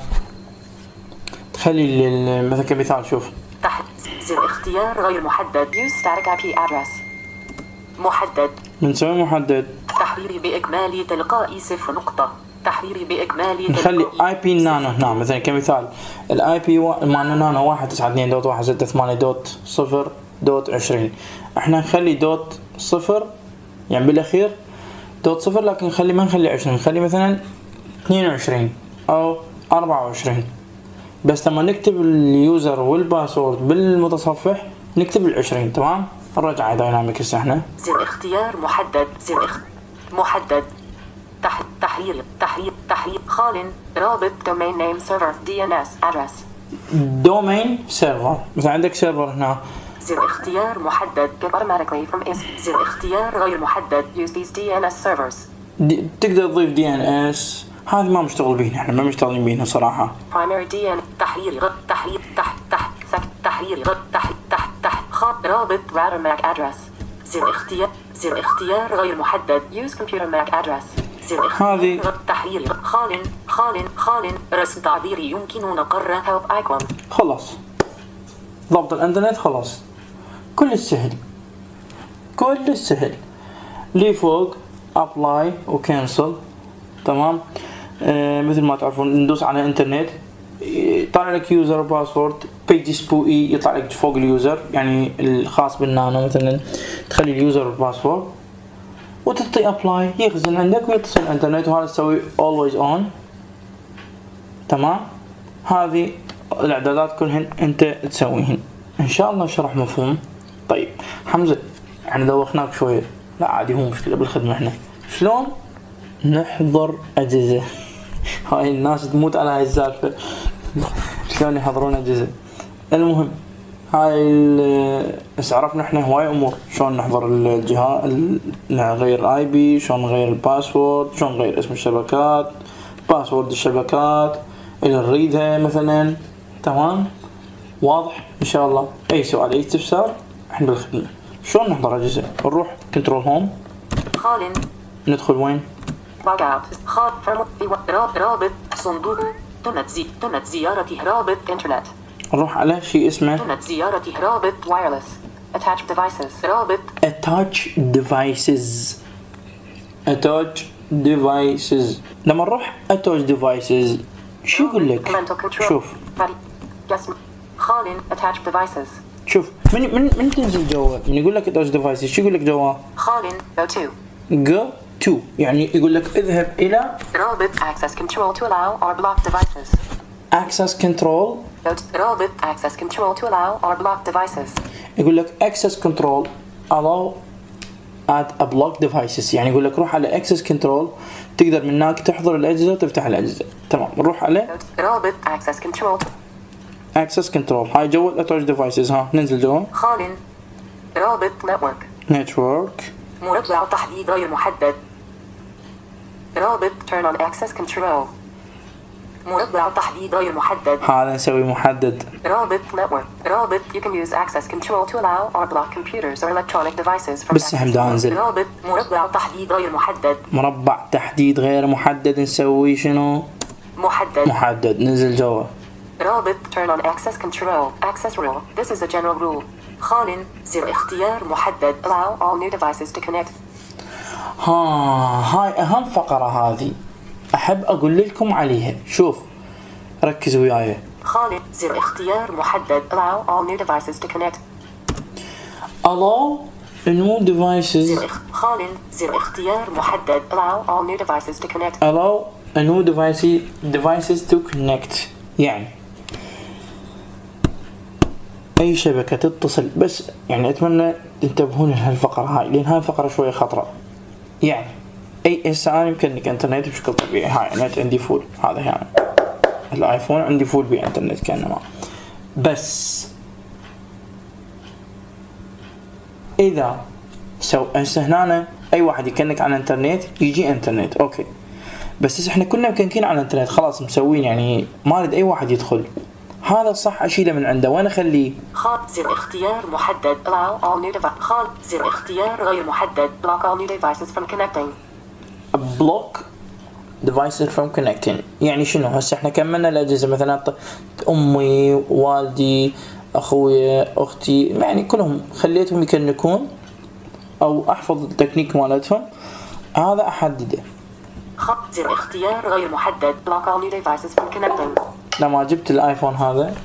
تخلي مثلا كمثال شوف تحت زر اختيار غير محدد use static I P address محدد. بنسوي محدد تحريري بإكمال تلقائي صفر نقطة. تحريري بإكمال نخلي اي بي نانو هنا مثلا كمثال. الاي بي مالنا نانو واحد تسعة اثنين دوت واحد ستة ثمانية دوت صفر دوت عشرين. احنا نخلي دوت صفر يعني بالاخير دوت صفر لكن نخلي ما نخلي عشرين. نخلي مثلا اثنين وعشرين او أربعة وعشرين. بس لما نكتب اليوزر والباسورد بالمتصفح نكتب العشرين. تمام. نرجع دايناميك هسه احنا. زر اختيار محدد زر اخ... محدد تح... تحرير تحرير تحرير خال رابط domain name server دي إن إس address domain server. مثلا عندك سيرفر هنا. زر اختيار محدد get automatically from is زر اختيار غير محدد use these دي إن إس servers. دي... تقدر تضيف دي ان اس. هذه ما مشتغل بيها احنا ما مشتغلين بيها صراحة. primary دي إن تحرير غ... تحرير تحت تحت سك تحرير غ... تحت تحت تحت خط رابط router mac address. زر اختيار زر اختيار غير محدد use computer mac address. زر هذه تحرير خال خال خال رسم تعبيري يمكن نقر help icon. خلاص ضبط الانترنت خلاص كل السهل كل السهل. لي فوق ابلاي وكنسل. تمام. آه مثل ما تعرفون ندوس على انترنت يطلع لك يوزر باسورد بيجز بو اي يطلع لك فوق اليوزر يعني الخاص بالنانو. مثلا تخلي اليوزر الباسورد وتعطي ابلاي يخزن عندك ويتصل الانترنت. وهذا تسوي always on. تمام. هذه الاعدادات كلهن انت تسويهن. ان شاء الله شرح مفهوم. طيب حمزة احنا دوخناك شوية لا عادي مو مشكلة بالخدمة احنا. شلون نحضر أجهزة؟ هاي الناس تموت على هاي السالفة، شلون يحضرون أجهزة. المهم هاي بس عرفنا احنا هواي امور، شلون نحضر الجهاز، نغير الاي بي، شلون نغير الباسورد، شلون نغير اسم الشبكات، باسورد الشبكات اللي نريدها مثلا. تمام واضح ان شاء الله. اي سؤال اي استفسار احنا بالخدمة. شلون نحضر اجهزة؟ نروح كنترول هوم، خالن ندخل وين؟ باك خال رابط صندوق تمت زي تمت زيارة رابط انترنت. نروح على شيء اسمه تمت زيارة رابط وايرلس attach devices رابط attach devices attach devices. لما نروح attach devices شو يقول لك؟ شوف خالن attach devices. شوف من من من تنزل جوا من يقول لك attach devices شو يقول لك جوا؟ خالن go to go to يعني يقول لك اذهب إلى رابط access control to allow or block devices. access control رابط access control to allow or block devices. يقول لك access control allow at a block devices يعني يقول لك روح على access control تقدر من هناك تحضر الأجهزة وتفتح الأجهزة. تمام نروح على رابط access control access control. هاي جوا attach devices. ها ننزل جوا خالن رابط network network مربع تحديد غير محدد رابط turn on access control مربع تحديد غير محدد. هذا نسوي محدد. رابط network رابط you can use access control to allow or block computers or electronic devices from بس همدا انزل رابط مربع تحديد غير محدد. مربع تحديد غير محدد نسوي شنو؟ محدد محدد. ننزل جوا رابط turn on access control access rule this is a general rule. خالن زر اختيار محدد allow all new devices to connect. ها هاي أهم فقرة هذه أحب أقول لكم عليها. شوف ركزوا وياي. خالن زر اختيار محدد allow all new devices to connect. allow new devices زر اخ... خالن زر اختيار محدد allow all new devices to connect. allow new devices devices to connect يعني أي شبكة تتصل. بس يعني أتمنى تنتبهون لهالفقرة هاي لأن هاي الفقرة شوية خطرة. يعني أي هسه أنا يمكنك إنترنت بشكل طبيعي. هاي نت عندي فول هذا يعني الآيفون عندي فول بإنترنت كأنما. بس إذا سو هسه هنا أي واحد يكنك على الإنترنت يجي إنترنت أوكي. بس هسه إحنا كنا مكنكين على الإنترنت خلاص مسوين يعني ما أريد أي واحد يدخل. هذا صح أشيله من عنده وين أخليه؟ خال زر اختيار محدد allow all new devices. خال زر اختيار غير محدد block all new devices from connecting. block devices from connecting يعني شنو؟ هسه احنا كملنا الأجهزة مثلا أمي والدي أخوي أختي يعني كلهم خليتهم يكنكون أو أحفظ التكنيك مالتهم هذا أحدده. خال زر اختيار غير محدد block all new devices from connecting. لما جبت الايفون هذا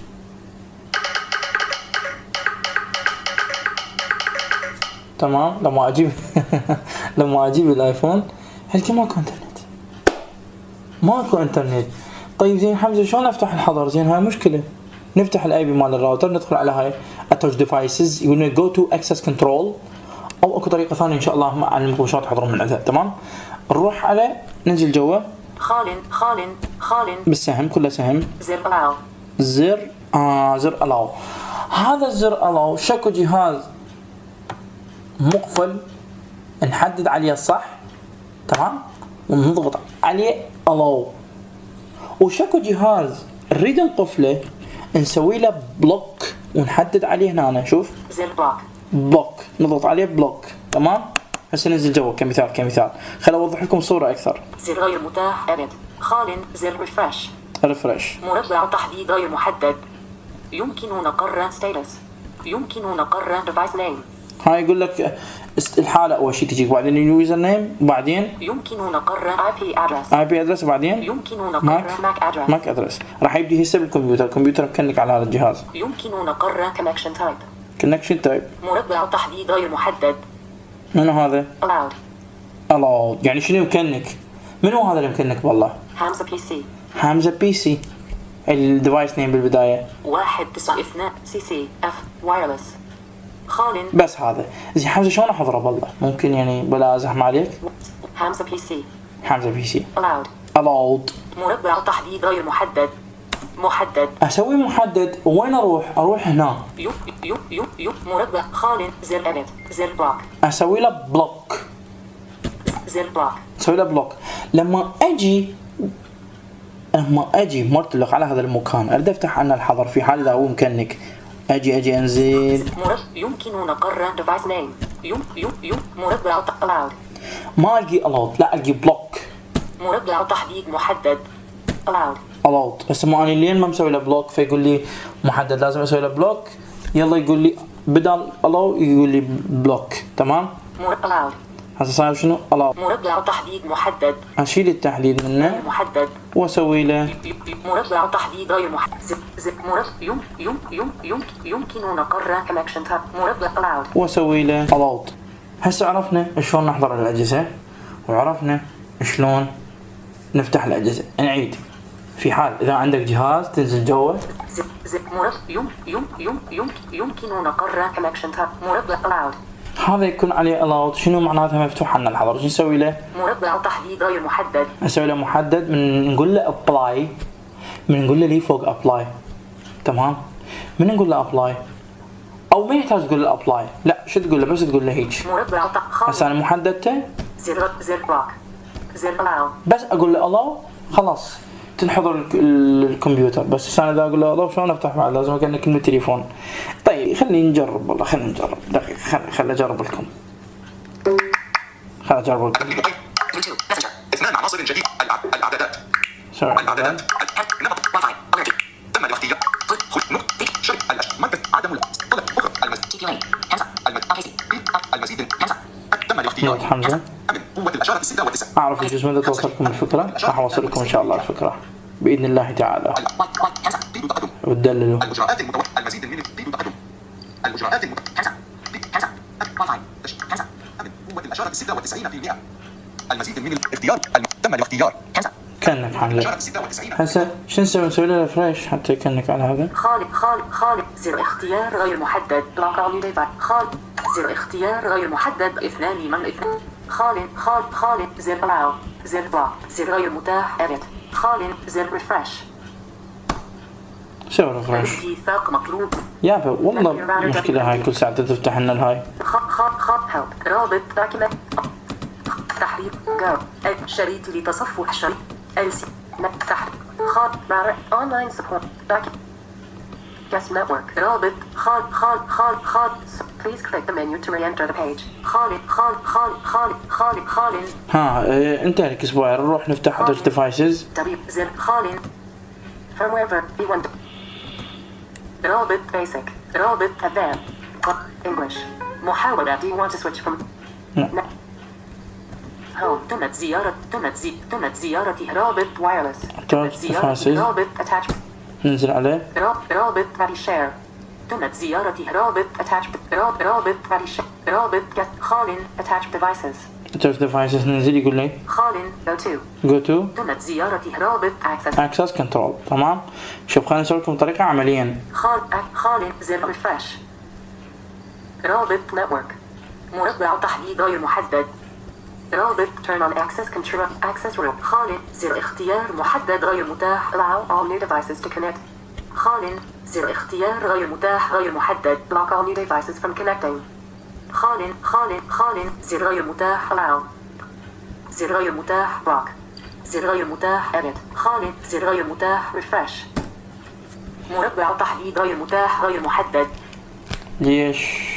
تمام لما اجيب لما اجيب الايفون هلكي ماكو انترنت ماكو انترنت. طيب زين حمزة شلون افتح الحضر؟ زين هاي مشكلة. نفتح الاي بي مال الراوتر ندخل على هاي attach devices يقولون go to access control او اكو طريقة ثانية ان شاء الله ما اعلمكم شلون تحضرون من عندها. تمام نروح على ننزل جوا خالن خالن خالن بالسهم كله سهم زر allow زر آه زر allow. هذا الزر allow شكو جهاز مقفل نحدد عليه الصح تمام ونضغط عليه allow. وشكو جهاز نريد نقفله نسوي له بلوك ونحدد عليه هنا شوف زر بلوك بلوك نضغط عليه بلوك. تمام هسه ننزل جوا كمثال كمثال خل اوضح لكم صورة اكثر. زر غير متاح edit. خالن زر refresh ريفرش مربع تحديد غير محدد يمكن نقر status يمكن نقر device name. هاي يقول لك الحالة أول شيء تجيك بعدين اليوزر نيم وبعدين يمكن نقر اي بي address اي بي ادرس وبعدين يمكن نقر ماك address ماك ادرس. راح يبدي هسه بالكمبيوتر الكمبيوتر مكنك على هذا الجهاز. يمكن نقر connection type connection type مربع تحديد غير محدد. منو هذا؟ allowed allowed يعني شنو مكنك؟ منو هذا اللي مكنك والله؟ حمزة بي سي حمزة بي سي الديفايس نيم بالبداية واحد تسعة اثنان سي سي اف وايرلس خال بس هذا زين. حمزة شلون احضره بالله؟ ممكن يعني بلا ازحم عليك. حمزة بي سي. حمزة بي سي. allowed. allowed. مربع تحديد غير محدد. محدد. اسوي محدد وين اروح؟ اروح هنا. يو يو يو يو مربع خال زر edit زر بلوك. اسوي له بلوك. زر بلوك. اسوي له بلوك. لما اجي لما اجي مرتلق على هذا المكان اريد افتح عنه الحظر في حال اذا هو مكنك. اجي اجي انزل. يمكن نقر device name. يم يم يم مربع allowed. ما القي allowed، لا القي بلوك. مربع تحديد محدد allowed. allowed. بس ما اني لين ما مسوي له بلوك فيقول لي محدد لازم اسوي له بلوك. يلا يقول لي بدل allow يقول لي بلوك. تمام. allowed. هسه صاير شنو؟ allowed. مربع تحديد محدد. اشيل التحديد منه محدد واسوي له مربع تحديد غير محدد. زب زب مربع يم يم يم يم يمكن نقر connection tab مربع allowed. واسوي له allowed. هسه عرفنا شلون نحضر الاجهزه وعرفنا شلون نفتح الاجهزه. نعيد. في حال اذا عندك جهاز تنزل جوه زب زب مربع يم يم يم يم يمكن نقر connection tab مربع allowed. هذا يكون عليه allowed. شنو معناتها مفتوح عنا الحظر؟ شو نسوي له؟ مربع تحديد غير محدد. نسوي له محدد. من نقول له apply، من نقول له لي فوق apply. تمام. من نقول له apply او ما يحتاج تقول له apply، لا شو تقول له؟ بس تقول له هيك. مربع تحديد. هسه انا محددته زر زر بلوك زر allowed. بس اقول له allow خلاص تنحضر الكمبيوتر. بس انا اذا اقول له allow شلون افتح بعد؟ لازم اكلم كلمه تليفون. طيب خلينا نجرب والله. خلينا نجرب دقيقه. خلينا خلينا اجرب لكم. خلينا اجرب لكم. اثنان عناصر جديد. الاعدادات. الاعدادات. نمط واي فاي. تم الاختيار. خذ نقطة شرط المركز عدم طلب اخرى المزيد خمسة. تم الاختيار. حمزة. قوة الاشارة ستة وتسعة. اعرف يجوز متى توصلكم الفكرة. راح اوصل لكم ان شاء الله الفكرة باذن الله تعالى. وتدللوا. الاجراءات المتوقعة. المزيد من تريد تقدم. الاجراءات المتوقعة. خمسة. واي فاي. خمسة. قوة الاشارة ستة وتسعين بالمئة. المزيد من الاختيار. تم الاختيار. خمسة. كانك حملة. هسه شو نسوي؟ نسوي له ريفريش حتى يكنك على هذا. خالد خالد خالد زر اختيار غير محدد. بلوك اون ديفايس. خالد زر اختيار غير محدد. اثنان من اثنان. خالد خالد خالد زر allow. زر بلوك. زر غير متاح edit. خالد زر ريفريش. سوي ريفريش. اتفاق مطلوب. يابا والله مشكلة هاي كل ساعة تفتح لنا الهاي. خط خط خط هيلب. رابط دوكيمنت. تحرير جو. شريط لتصفح شريط. السي تحت خط مع اونلاين سبورت باك جاس نتورك رابط خط خط خط خط please click the menu to re-enter the page. خالد خالد خالد خالد خالد خالد ها اه انتهى لك اسبوع. نروح نفتح touch devices. طبيب زر خالد firmware بي واحد رابط basic رابط advanced English محاولة. do you want to switch from لا. تمت زيارة تمت زي تمت زيارة رابط وايرلس. تمت زيارة رابط attachment. ننزل عليه. رابط رابط شير. تمت زيارة رابط attachment. رابط رابط شير. رابط خالن attached devices. attached devices ننزل يقول لي خالن go to. go to. تمت زيارة رابط access. access control. تمام. شوف خلينا نسوي لكم طريقة عمليا. خال خالن زر refresh. رابط network. مربع تحديد غير محدد. رابط turn on access control access room. خالد زر اختيار محدد غير متاح. allow all new devices to connect. خالد زر اختيار غير متاح غير محدد. block all new devices from connecting. خالد خالد خالد زر غير متاح. allow زر غير متاح. block زر غير متاح. edit. خالد زر غير متاح. refresh. مربع تحديد غير متاح غير محدد. ليش؟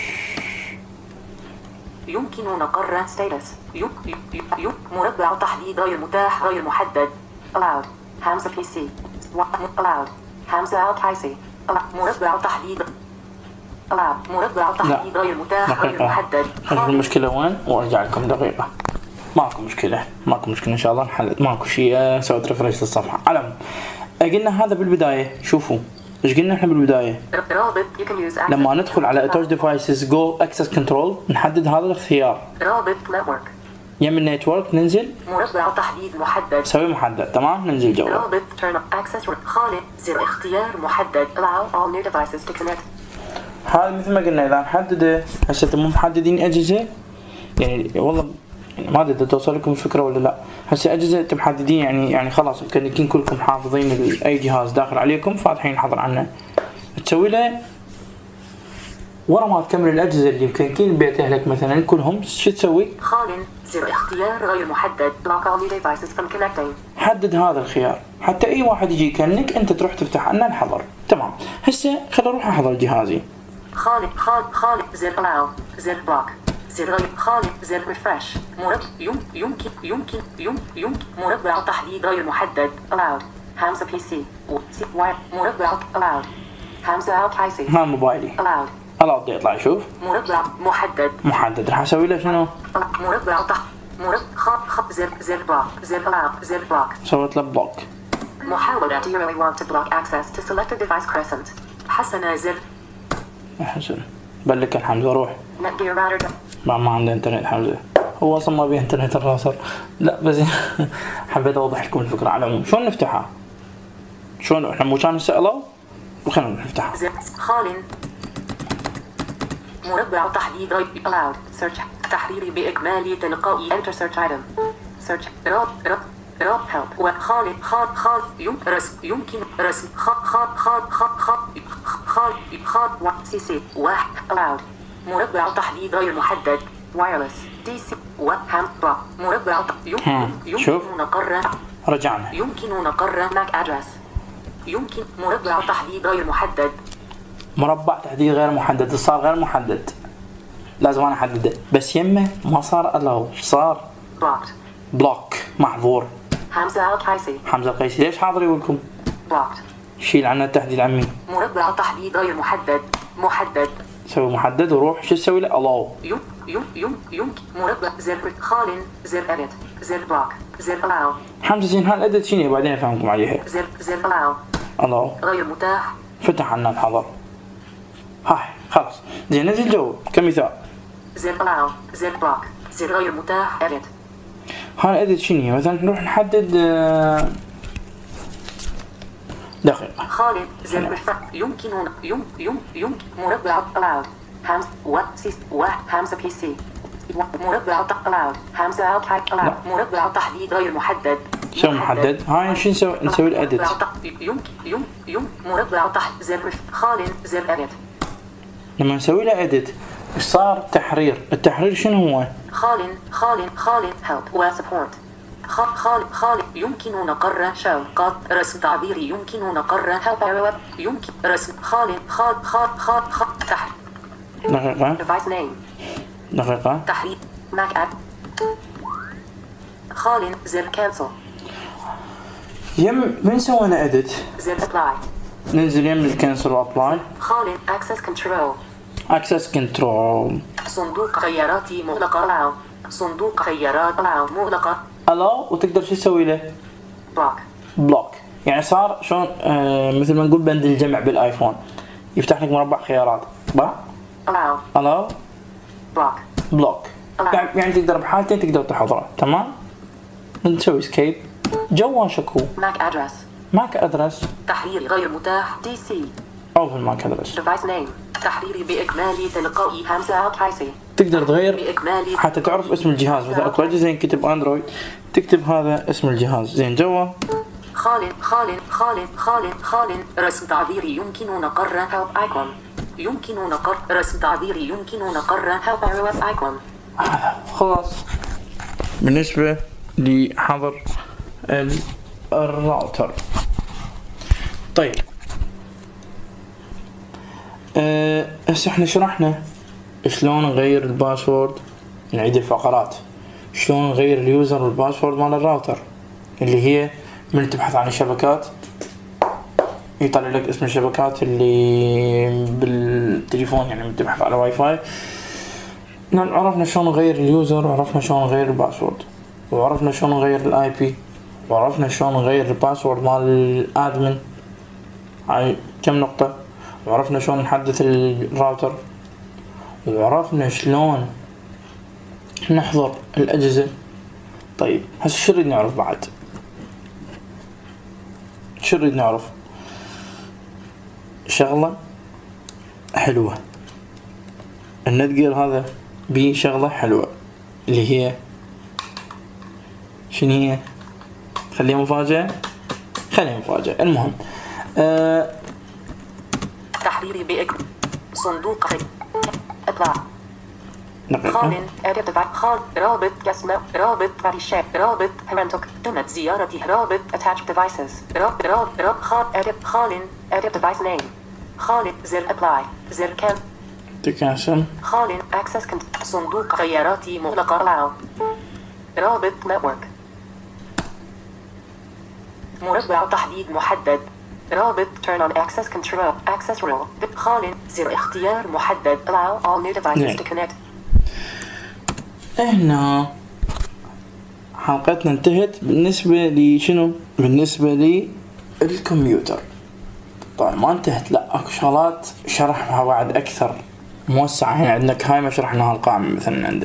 يمكن نقر status. يو يو يو مربع تحديد غير متاح غير محدد. allowed. همزة بي سي. allowed. همزة out سي. مربع تحديد. allowed. مربع تحديد غير متاح غير محدد. شوف المشكلة وين وارجع لكم دقيقة. ماكو مشكلة ماكو مشكلة ان شاء الله انحلت. ماكو شيء. سويت ريفريش للصفحة. علم قلنا هذا بالبداية. شوفوا ايش قلنا احنا بالبداية؟ رابط لما ندخل على touch devices go access control نحدد هذا الاختيار. رابط network. يم network ننزل. مربع تحديد محدد. سوي محدد. تمام. ننزل جوا. رابط turn on access خالد زر اختيار محدد. allow all new devices to connect. هذا مثل ما قلنا اذا محدده هسه انتم مو محددين اجهزه يعني والله ما ادري اذا توصل لكم الفكره ولا لا. هسه اجهزه انتم محددين يعني يعني خلاص ممكن كلكم حافظين اي جهاز داخل عليكم فاتحين حظر عنه تسوي له ورا ما تكمل الاجهزه اللي يمكن كل بيت اهلك مثلا كلهم شو تسوي؟ خال زر اختيار غير محدد block all new devices from connecting. حدد هذا الخيار حتى اي واحد يجي يكنك انت تروح تفتح عنه الحظر. تمام. هسه خلينا نروح احضر جهازي. خالد خالد خالد زر allow زر block زر غير خالد زر refresh مربع يمكن يمكن يمكن يمكن يمكن مربع تحديد غير محدد allowed همزة بي سي مربع allowed همزة اوت حيسي ها موبايلي allowed allowed يطلع يشوف مربع محدد محدد. راح اسوي له شنو؟ مربع تحت مربع خط خط زر زر بلوك زر allowed زر بلوك سويت له بلوك. محاولة do you really want to block access to select a device crescent حسنا زر حسن بلك الحمزة روح Netgear router ما ما عنده انترنت حمزة هو اصلا ما بيه انترنت الراوتر لا بس حبيت اوضح لكم الفكرة. على العموم شلون نفتحها؟ شلون احنا مو كان نسأله وخلينا نفتحها. خال مربع تحديد غير allowed search تحريري بإكمالي تلقائي enter search item search راب راب راب help وخال خال خال يم رسم يمكن رسم خال خال خال خال خال خال خال سي سي واحد allowed مربع تحديد غير محدد wireless دي سي وهم با مربع يمكن يمكن نقرر رجعنا يمكن نقرر ماك ادرس يمكن مربع تحديد غير محدد مربع تحديد غير محدد صار غير محدد لازم انا احدده بس يمه ما صار الاو صار blocked بلوك محظور. حمزة القيسي حمزة القيسي ليش حاضر يقولكم؟ blocked شيل عنا التحديد عمي. مربع تحديد غير محدد محدد سوي محدد وروح شو تسوي له الاو يم يم يم يمكن مربع زر خال زر edit زر block زر allow حمزة زين هالادت شنو بعدين افهمكم عليها. زر زر allow الاو غير متاح فتح عنا الحظر. هاي خلاص زين نزل جو كمثال زر allow زر block زر غير متاح edit. هاي ادت شنو مثلا نروح نحدد دقيقة. خالد زر رفع يمكن يم يم يمكن مربع allowed همز و سيس و همزة بي سي مربع allowed همزة اوت allowed مربع تحديد غير محدد. شو محدد؟ هاي شو نسوي؟ نسوي الاديت. يمكن يم يم مربع تحت زر خالد زر edit. لما نسوي له edit ايش صار؟ تحرير. التحرير شنو هو؟ خالد خالد خالد help و support. خالد خالد يمكن نقر شوقات رسم تعبيري يمكن نقر help يمكن رسم خالد خالد خالد خالد خالد تحت دقيقة device name دقيقة تحرير ماك اب خالد زر cancel يم من سوينا edit زر apply ننزل يم الكنسل وابلاي. خالد access control access control صندوق خياراتي مغلقة allow صندوق خيارات allow مغلقة allow وتقدر شو تسوي له؟ block بلوك. يعني صار شلون آه مثل ما نقول بند الجمع بالايفون يفتح لك مربع خيارات با allow allow block بلوك يعني, يعني تقدر بحالتين تقدر تحضره. تمام. نسوي اسكيب جوا شكو ماك ادرس ماك ادرس تحرير غير متاح دي سي او في الماك ادرس device name تحريري بإكمالي تلقائي همزة اوت حيسي تقدر تغير بإكمالي حتى تعرف اسم الجهاز. مثلا اكو اجهزه زين كتب اندرويد تكتب هذا اسم الجهاز زين جوا خالد خالد خالد خالد خالد رسم تعبيري يمكن نقر help icon يمكن نقر رسم تعبيري يمكن نقر help iOS icon. خلاص بالنسبة لحظر الراوتر. طيب هسه احنا شرحنا شلون نغير الباسورد نعيد الفقرات شلون نغير اليوزر والباسورد مال الراوتر اللي هي من تبحث عن الشبكات يطلع لك اسم الشبكات اللي بالتليفون يعني من تبحث على واي فاي. عرفنا شلون نغير اليوزر وعرفنا شلون نغير الباسورد وعرفنا شلون نغير الاي بي وعرفنا شلون نغير الباسورد مال الادمن هاي كم نقطة وعرفنا شلون نحدث الراوتر وعرفنا شلون نحضر الأجهزة. طيب هسه شو نريد نعرف بعد؟ شو نريد نعرف؟ شغلة حلوة النتجر هذا بيه شغلة حلوة اللي هي شنو هي؟ خليها مفاجأة. خليها مفاجأة. المهم أه تحريري بإك صندوق اطلع خال edit device خال رابط جسم رابط فريشة رابط parenthook تمت زيارة رابط attached devices رابط رابط رابط خال edit خال edit device name خال زر apply زر كان تكنسل خال access كنت صندوق خياراتي مغلقة allow رابط network مربع تحديد محدد رابط turn on access control access rule خال زر اختيار محدد allow all new devices to connect. هنا حلقتنا انتهت بالنسبة لي شنو؟ بالنسبة لي الكمبيوتر. طبعا ما انتهت، لا اكو شغلات شرحها بعد اكثر موسعة. هنا عندك هاي ما شرحناها القائمة مثلا عندك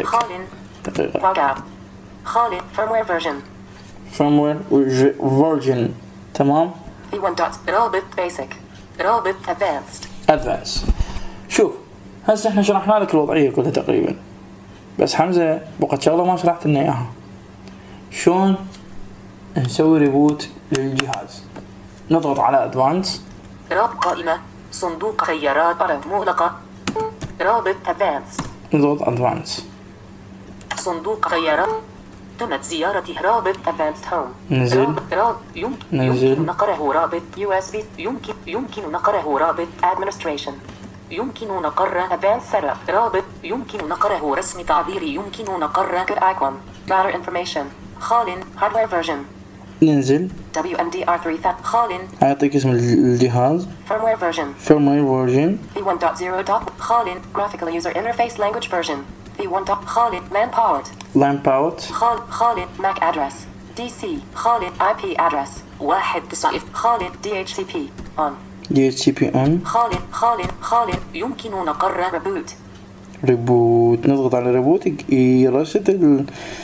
دقيقة خالد firmware version firmware version تمام. في واحد دوت رابط basic رابط advanced advanced. شوف هسه احنا شرحنا لك الوضعية كلها تقريبا، بس حمزة بقت شغلة ما شرحت لنا اياها، شلون نسوي ريبوت للجهاز. نضغط على ادفانس رابط قائمة صندوق خيارات أرض مغلقة رابط advanced نضغط ادفانس صندوق خيارات تمت زيارة رابط advanced home نزل رابط رابط يمكن نزل يمكن نقره رابط يو اس بي يمكن يمكن نقره رابط administration يمكن نقر advanced setup رابط يمكن نقره رسم تعبيري يمكن نقر icon router information خال hardware version ننزل دبليو إن دي آر ثلاثة خال اعطيك اسم الجهاز firmware version firmware version في واحد دوت صفر خال graphical user interface language version في واحد خال LAN powered LAN powered خال خال MAC address دي سي خال آي بي address واحد تسعة خال دي إتش سي بي on دي إتش سي بي on خال خال خال يمكن نقر ريبوت ريبوت. نضغط على ريبوت يرشد ال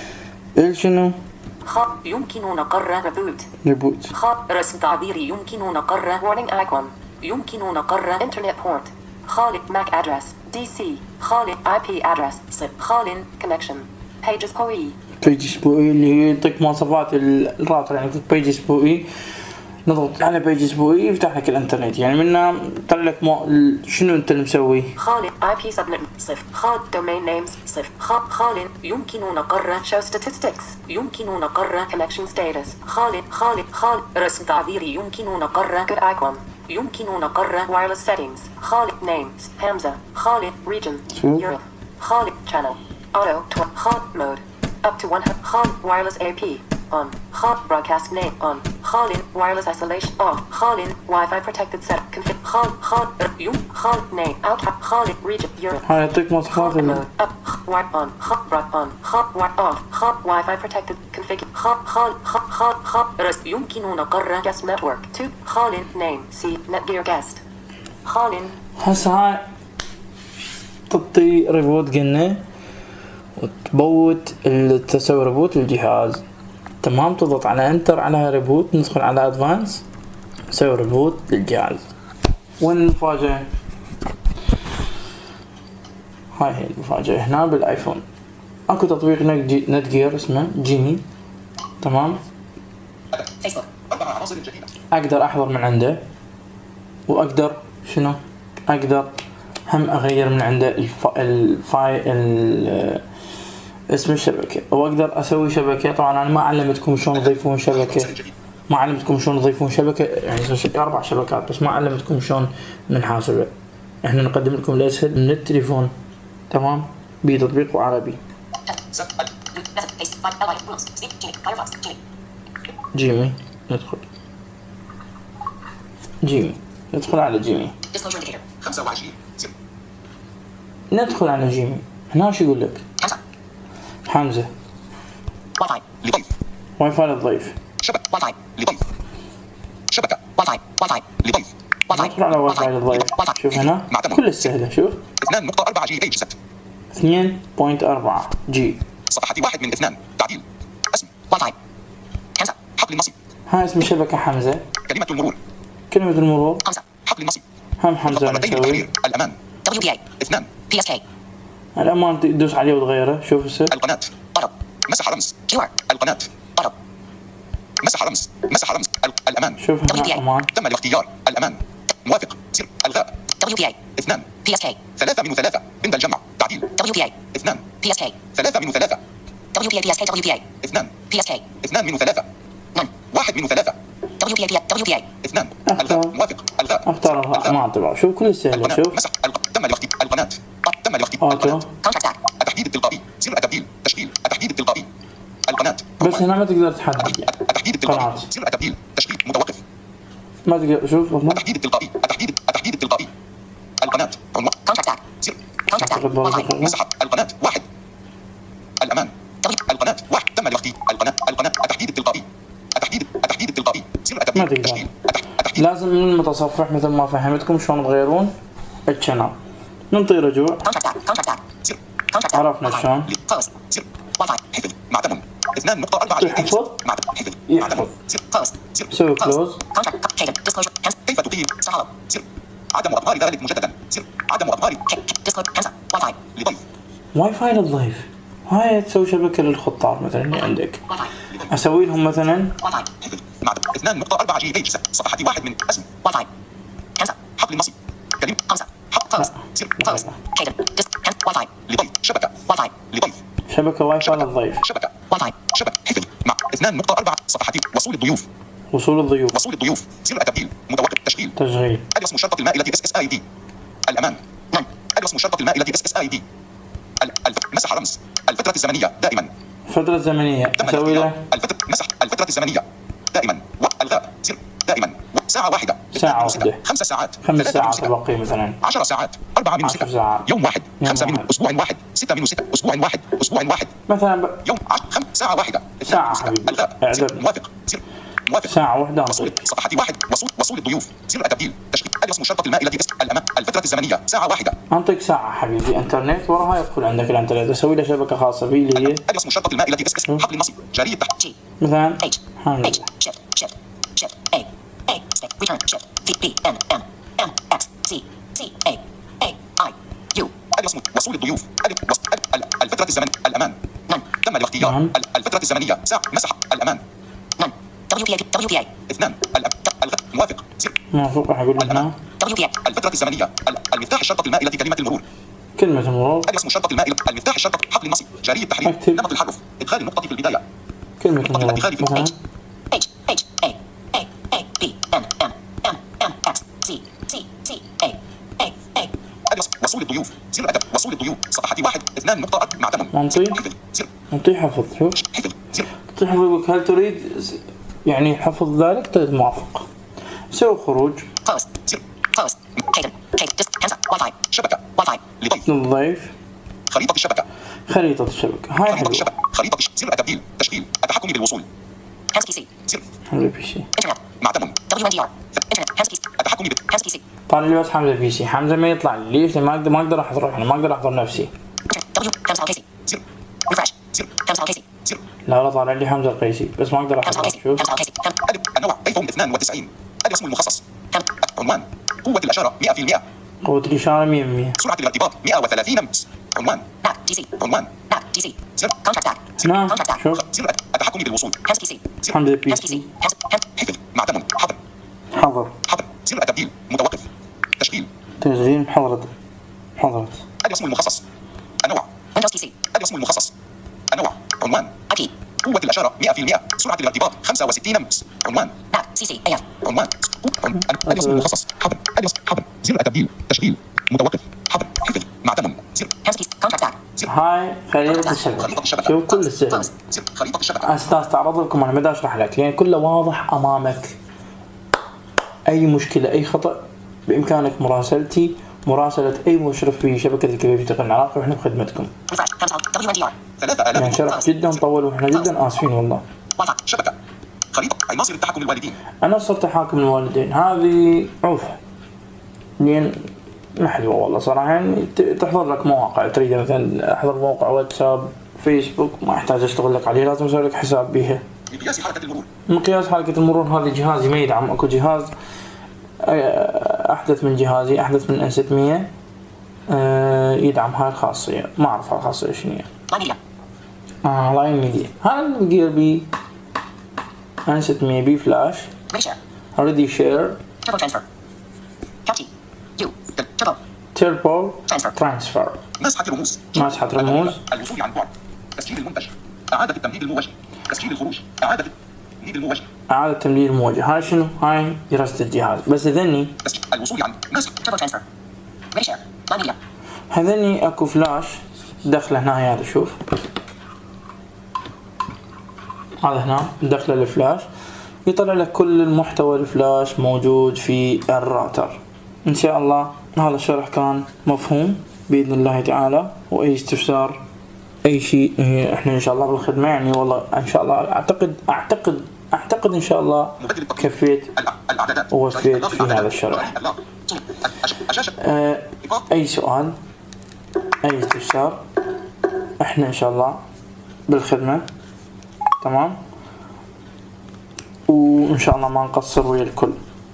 ال شنو خال يمكن نقر ريبوت ريبوت خال رسم تعبيري يمكن نقر warning icon يمكن نقر internet port خال MAC address دي سي خال آي بي address صفر خال connection pages بو اي pages بو اي اللي هي يعطيك مواصفات الراوتر. يعني pages بو اي نضغط على pages بو اي يفتح لك الانترنت، يعني منها يطلع لك مو... شنو انت اللي مسوي. خال آي بي subnet صفر خال domain names صفر خال خال يمكن نقر show statistics يمكن نقر connection status خال خال خال رسم تعبيري يمكن نقر good icon يمكن نقر wireless settings خال names همزة خال region Europe خال channel auto خال mode up to one hundred خال wireless إيه بي on خال broadcast name on خال wireless isolation off خال Wi-Fi protected set config خال خال يوم خال name out خال region Europe هاي يعطيك مواصفات ال up wipe on خال broad on خال wipe off خال Wi-Fi protected config خال خال خال خال خال رس يمكن نقر guest network to خال name see netgear guest خال هسه هاي تعطي ريبوت قلنا وتبوت تسوي ريبوت للجهاز تمام. تضغط على انتر على ريبوت ندخل على ادفانس نسوي ريبوت للجهاز. وين المفاجأة؟ هاي هي المفاجأة هنا بالايفون اكو تطبيق نتجير اسمه جيمي تمام. اقدر احضر من عنده واقدر شنو اقدر هم اغير من عنده الفايل اسم الشبكة واقدر اسوي شبكة. طبعا انا ما علمتكم شلون تضيفون شبكة ما علمتكم شلون تضيفون شبكة يعني اربع شبكات بس ما علمتكم شلون نحاسبه. احنا نقدم لكم الاسهل من التليفون تمام بتطبيق عربي. جيمي ندخل جيمي ندخل على جيمي ندخل على جيمي. هنا شو يقول لك؟ حمزة واي فاي لضيف واي فاي للضيف شبكة واي فاي لضيف شبكة واي فاي واي فاي لضيف ندخل على واي فاي للضيف. شوف هنا كل سهلة. شوف اثنين نقطة أربعة جي اتش ست اثنين فاصلة أربعة جي صفحة واحد من اثنان تعديل اسم واي فاي خمسة حقل النصب هاي اسم الشبكة حمزة. كلمة المرور كلمة المرور خمسة حقل النصب هم حمزة نسوي الأمان دبليو بي إيه اثنان بي اس كي الأمان تدوس عليه وتغيره. شوف السر. القناة طلب مسح رمز كيو ار. القناة طلب مسح رمز مسح رمز الأمان. شوف هنا أمان. تم الاختيار. الأمان موافق. زر الغاء. دبليو بي اي اثنان بي اس كي ثلاثة من ثلاثة عند الجمع. تعديل دبليو بي اي اثنان بي اس كي ثلاثة من ثلاثة دبليو بي اي بي اس كي دبليو بي اي اثنان بي اس كي اثنان من ثلاثة نن واحد من ثلاثة دبليو بي اي دبليو بي اي اثنان الغاء موافق. الغاء. اختار الغاء ما طلع. شوف كل سهل. شوف مسح تم الاختيار. القناة تم الاختيار. التحديد التلقائي. زر التبديل تشغيل التحديد التلقائي. القناة بس هنا ما تقدر تحدد. التحديد التلقائي. زر التبديل تشغيل متوقف. ما تقدر. شوف التحديد التلقائي. التحديد التحديد التلقائي. القناة عنوان كونتاكت زر كونتاكت مسح القناة واحد. الأمان القناة واحد تم الاختيار. القناة القناة التحديد التلقائي. التحديد التحديد التلقائي. زر التبديل تشغيل التحديد. لازم من المتصفح مثل ما فهمتكم شلون تغيرون الشانل. ننطي رجوع. عرفنا شلون. حفظ معتمم اثنان نقطة أربعة. يحفظ يحفظ. سوي كلوز. كيف تقيم سحاب. عدم أضمار ذلك مجددا. عدم أضمار لضيف. واي فاي للضيف. هاي تسوي شبكة للخطار مثلا اللي عندك. أسوي لهم مثلا اثنان نقطة أربعة جي بيج صفحة واحد من اسم واي فاي. حقل النصي كلمة خمسة حق فاست سر فاست كيدن ديسك واي فاي لضيف شبكة واي فاي لضيف شبكة واي فاي للضيف شبكة واي فاي شبكة حفظ مع اثنان نقطة أربعة صفحة وصول الضيوف. وصول الضيوف. وصول الضيوف. زر التبديل متوقف. تشغيل تشغيل. الاسم الشرطة المائلة اس اس اي دي. الأمان نعم. الاسم الشرطة المائلة اس اس اي دي. مسح رمز الفترة الزمنية دائما. فترة زمنية أسوي له الفترة مسح الفترة الزمنية دائما والغاء زر دائما ساعة واحدة ساعة واحدة خمس ساعات خمس ساعات باقي مثلا عشر ساعات أربعة من ستة يوم واحد خمسة من أسبوع واحد ستة من ستة أسبوع واحد أسبوع واحد مثلا ب... يوم خمس ساعة واحدة ساعة حبيبي الغاء زر موافق زر موافق ساعة واحدة وصول صفحة واحد وصول وصول الضيوف زر التبديل تشغيل الاسم الشرطة المائلة الأمان الفترة الزمنية ساعة واحدة. أنطيك ساعة حبيبي انترنت وراها يدخل عندك الانترنت. أسوي له شبكة خاصة بي اللي هي الاسم الشرطة المائلة اس اس حقل النصي جاري التحت مثلا H shift shift shift A A stick return shift V B N M M X C C A A I U الاسم وصول الضيوف الفترة الزمن الأمان نن تم الاختيار الفترة الزمنية ساعة مسح الأمان نن W P A W P A اثنان موافق زر موافق. أقول هنا W P A الفترة الزمنية المفتاح الشرطة المائلة كلمة المرور. كلمة المرور. الاسم الشرطة المائلة المفتاح الشرطة حقل النصي جاري التحرير نمط الحرف إدخال النقطة في البداية. كلمة المرور مثلا H H A A A B N M M M X C C C A A A وصول الضيوف زر الأدب وصول الضيوف صفحة واحد اثنان نقطة أربعة معتمم منطي منطي حفظ. شوف حفظ زر منطي حفظ. هل تريد يعني حفظ ذلك؟ تريد موافق. سوي خروج close زر close كيدن كيد ديسك هنسا واي فاي شبكة واي فاي لضيف للضيف. خريطة الشبكة خريطة الشبكة هاي خريطة حلوة. الشبكة خريطة زر التبديل تشغيل التحكم بالوصول هانس بي سي زر حمل بي سي انترنت معتمم دبليو ان دي ار انترنت هانس بي سي التحكم بال هانس بي سي طالع لي بس حمزة بي سي. حمزة ما يطلع لي ليش؟ ما اقدر ما اقدر احضره يعني ما اقدر احضر نفسي. دبليو هانس كي سي زر ريفرش زر هانس كي سي زر لا لا طالع لي حمزة القيسي بس ما اقدر احضره. شوف النوع ايفون اثنان وتسعين الاسم المخصص عنوان قوة الإشارة مئة بالمئة قوة الإشارة مية بالمية سرعة الارتباط مئة وثلاثين أمس عنوان نات دي سي عنوان نات دي سي زر كونتاكت نعم شوف زر التحكم بالوصول هانس بي سي حمزة بي سي حفظ معتمم حظر حظر حظر زر التبديل متوقف تشغيل تشغيل حضرت حضرت الاسم المخصص النوع ويندوز بي سي الاسم المخصص النوع عنوان اكيد قوة الإشارة مئة بالمئة سرعة الارتباط خمسة وستين أمس عنوان نات سي سي اي اف عنوان الاسم المخصص حظر الاسم حظر زر التبديل تشغيل متوقف حظر حفظ معتمم زر كونتاكت هاي خريطة الشبكة. شوف كل السهل. خريطة الشبكة استعرض لكم انا ما اشرح لك لان كله واضح امامك. اي مشكلة اي خطأ بامكانك مراسلتي مراسلة اي مشرف في شبكة الكفيف تقنية العراق واحنا بخدمتكم. يعني شرح جدا طول واحنا جدا اسفين والله. شبكة خريطة عناصر التحكم الوالدين. عناصر تحكم الوالدين هذه عوفة لين محلوة والله صراحة. يعني تحضر لك مواقع تريد مثلا احضر موقع واتساب فيسبوك ما احتاج اشتغل لك عليه لازم اسوي لك حساب بيها. مقياس حركة المرور مقياس حركة المرور هذا جهازي ما يدعم. اكو جهاز احدث من جهازي احدث من ان ستمية آه يدعم هاي الخاصية، ما أعرف الخاصية شنو هي. آه لاين ميديا. هذا الجير بي أنا ستمية بي فلاش. Ready share. Turbo transfer. Capti. U. Turbo. Turbo Transfer. transfer. مسحة رموز. مسحة رموز. الوصول عن بعد. تسجيل المنتج. إعادة التمديد الموجه. تسجيل الخروج. إعادة التمديد الموجه. إعادة تمديد الموجه. هاي شنو؟ هاي دراسة الجهاز. بس هذني. الوصول عن مسح. Turbo transfer. Ready share. Line media. هذني اكو فلاش دخله هنا. هذا شوف. هذا هنا دخله الفلاش يطلع لك كل المحتوى الفلاش موجود في الراوتر. ان شاء الله هذا الشرح كان مفهوم باذن الله تعالى، واي استفسار اي شيء احنا ان شاء الله بالخدمه يعني. والله ان شاء الله اعتقد اعتقد اعتقد ان شاء الله كفيت ووفيت في هذا الشرح. آه اي سؤال اي استفسار احنا ان شاء الله بالخدمه. تمام، وإن شاء الله ما نقصر ويا الكل.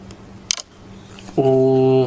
و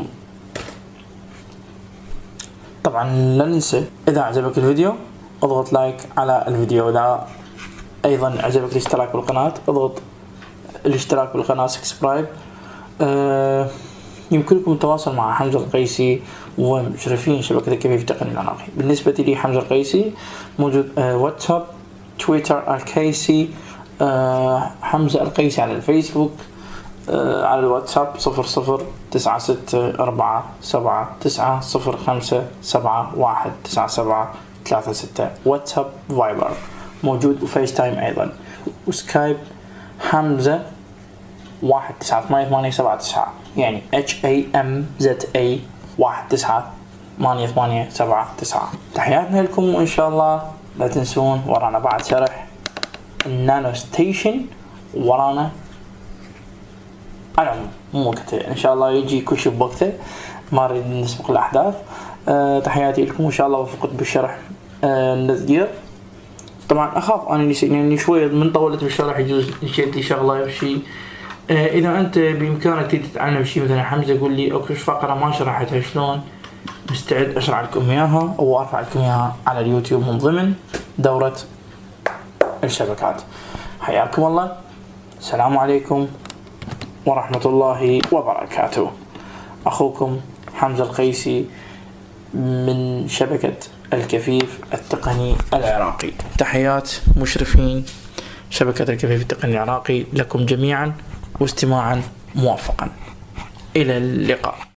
طبعا لا ننسى إذا عجبك الفيديو اضغط لايك على الفيديو، إذا أيضا عجبك الاشتراك بالقناة اضغط الاشتراك بالقناة سبسكرايب. أه يمكنكم التواصل مع حمزة القيسي ومشرفين شبكة الكفيف التقني العراقي. بالنسبة لي حمزة القيسي موجود أه واتساب، تويتر الكيسي، أه حمزة القيسي على الفيسبوك، أه على الواتساب صفر صفر تسعة ستة أربعة سبعة تسعة صفر خمسة سبعة واحد تسعة سبعة ثلاثة ستة. واتساب فايبر موجود، وفيس تايم أيضا، وسكايب حمزة واحد تسعة ثمانية ثمانية سبعة تسعة، يعني H A M Z A واحد تسعة ثمانية ثمانية سبعة تسعة. تحياتنا لكم، وإن شاء الله لا تنسون ورانا بعد شرح النانو ستيشن. ورانا على مو وقته ان شاء الله يجي كل شيء بوقته، ما نريد نسبق الاحداث. أه تحياتي لكم، وان شاء الله وفقت بالشرح النذجير. أه طبعا اخاف انا يعني شويه من طولت بالشرح يجوز نسيت شغله او شيء. أه اذا انت بامكانك تتعلم شيء مثلا حمزه قول لي اوكي فقره ما شرحتها شلون، مستعد اشرح لكم اياها او ارفع لكم اياها على اليوتيوب من ضمن دوره الشبكات. حياكم الله، السلام عليكم ورحمة الله وبركاته. أخوكم حمزة القيسي من شبكة الكفيف التقني العراقي. تحيات مشرفين شبكة الكفيف التقني العراقي لكم جميعا، واستماعا موفقا. إلى اللقاء.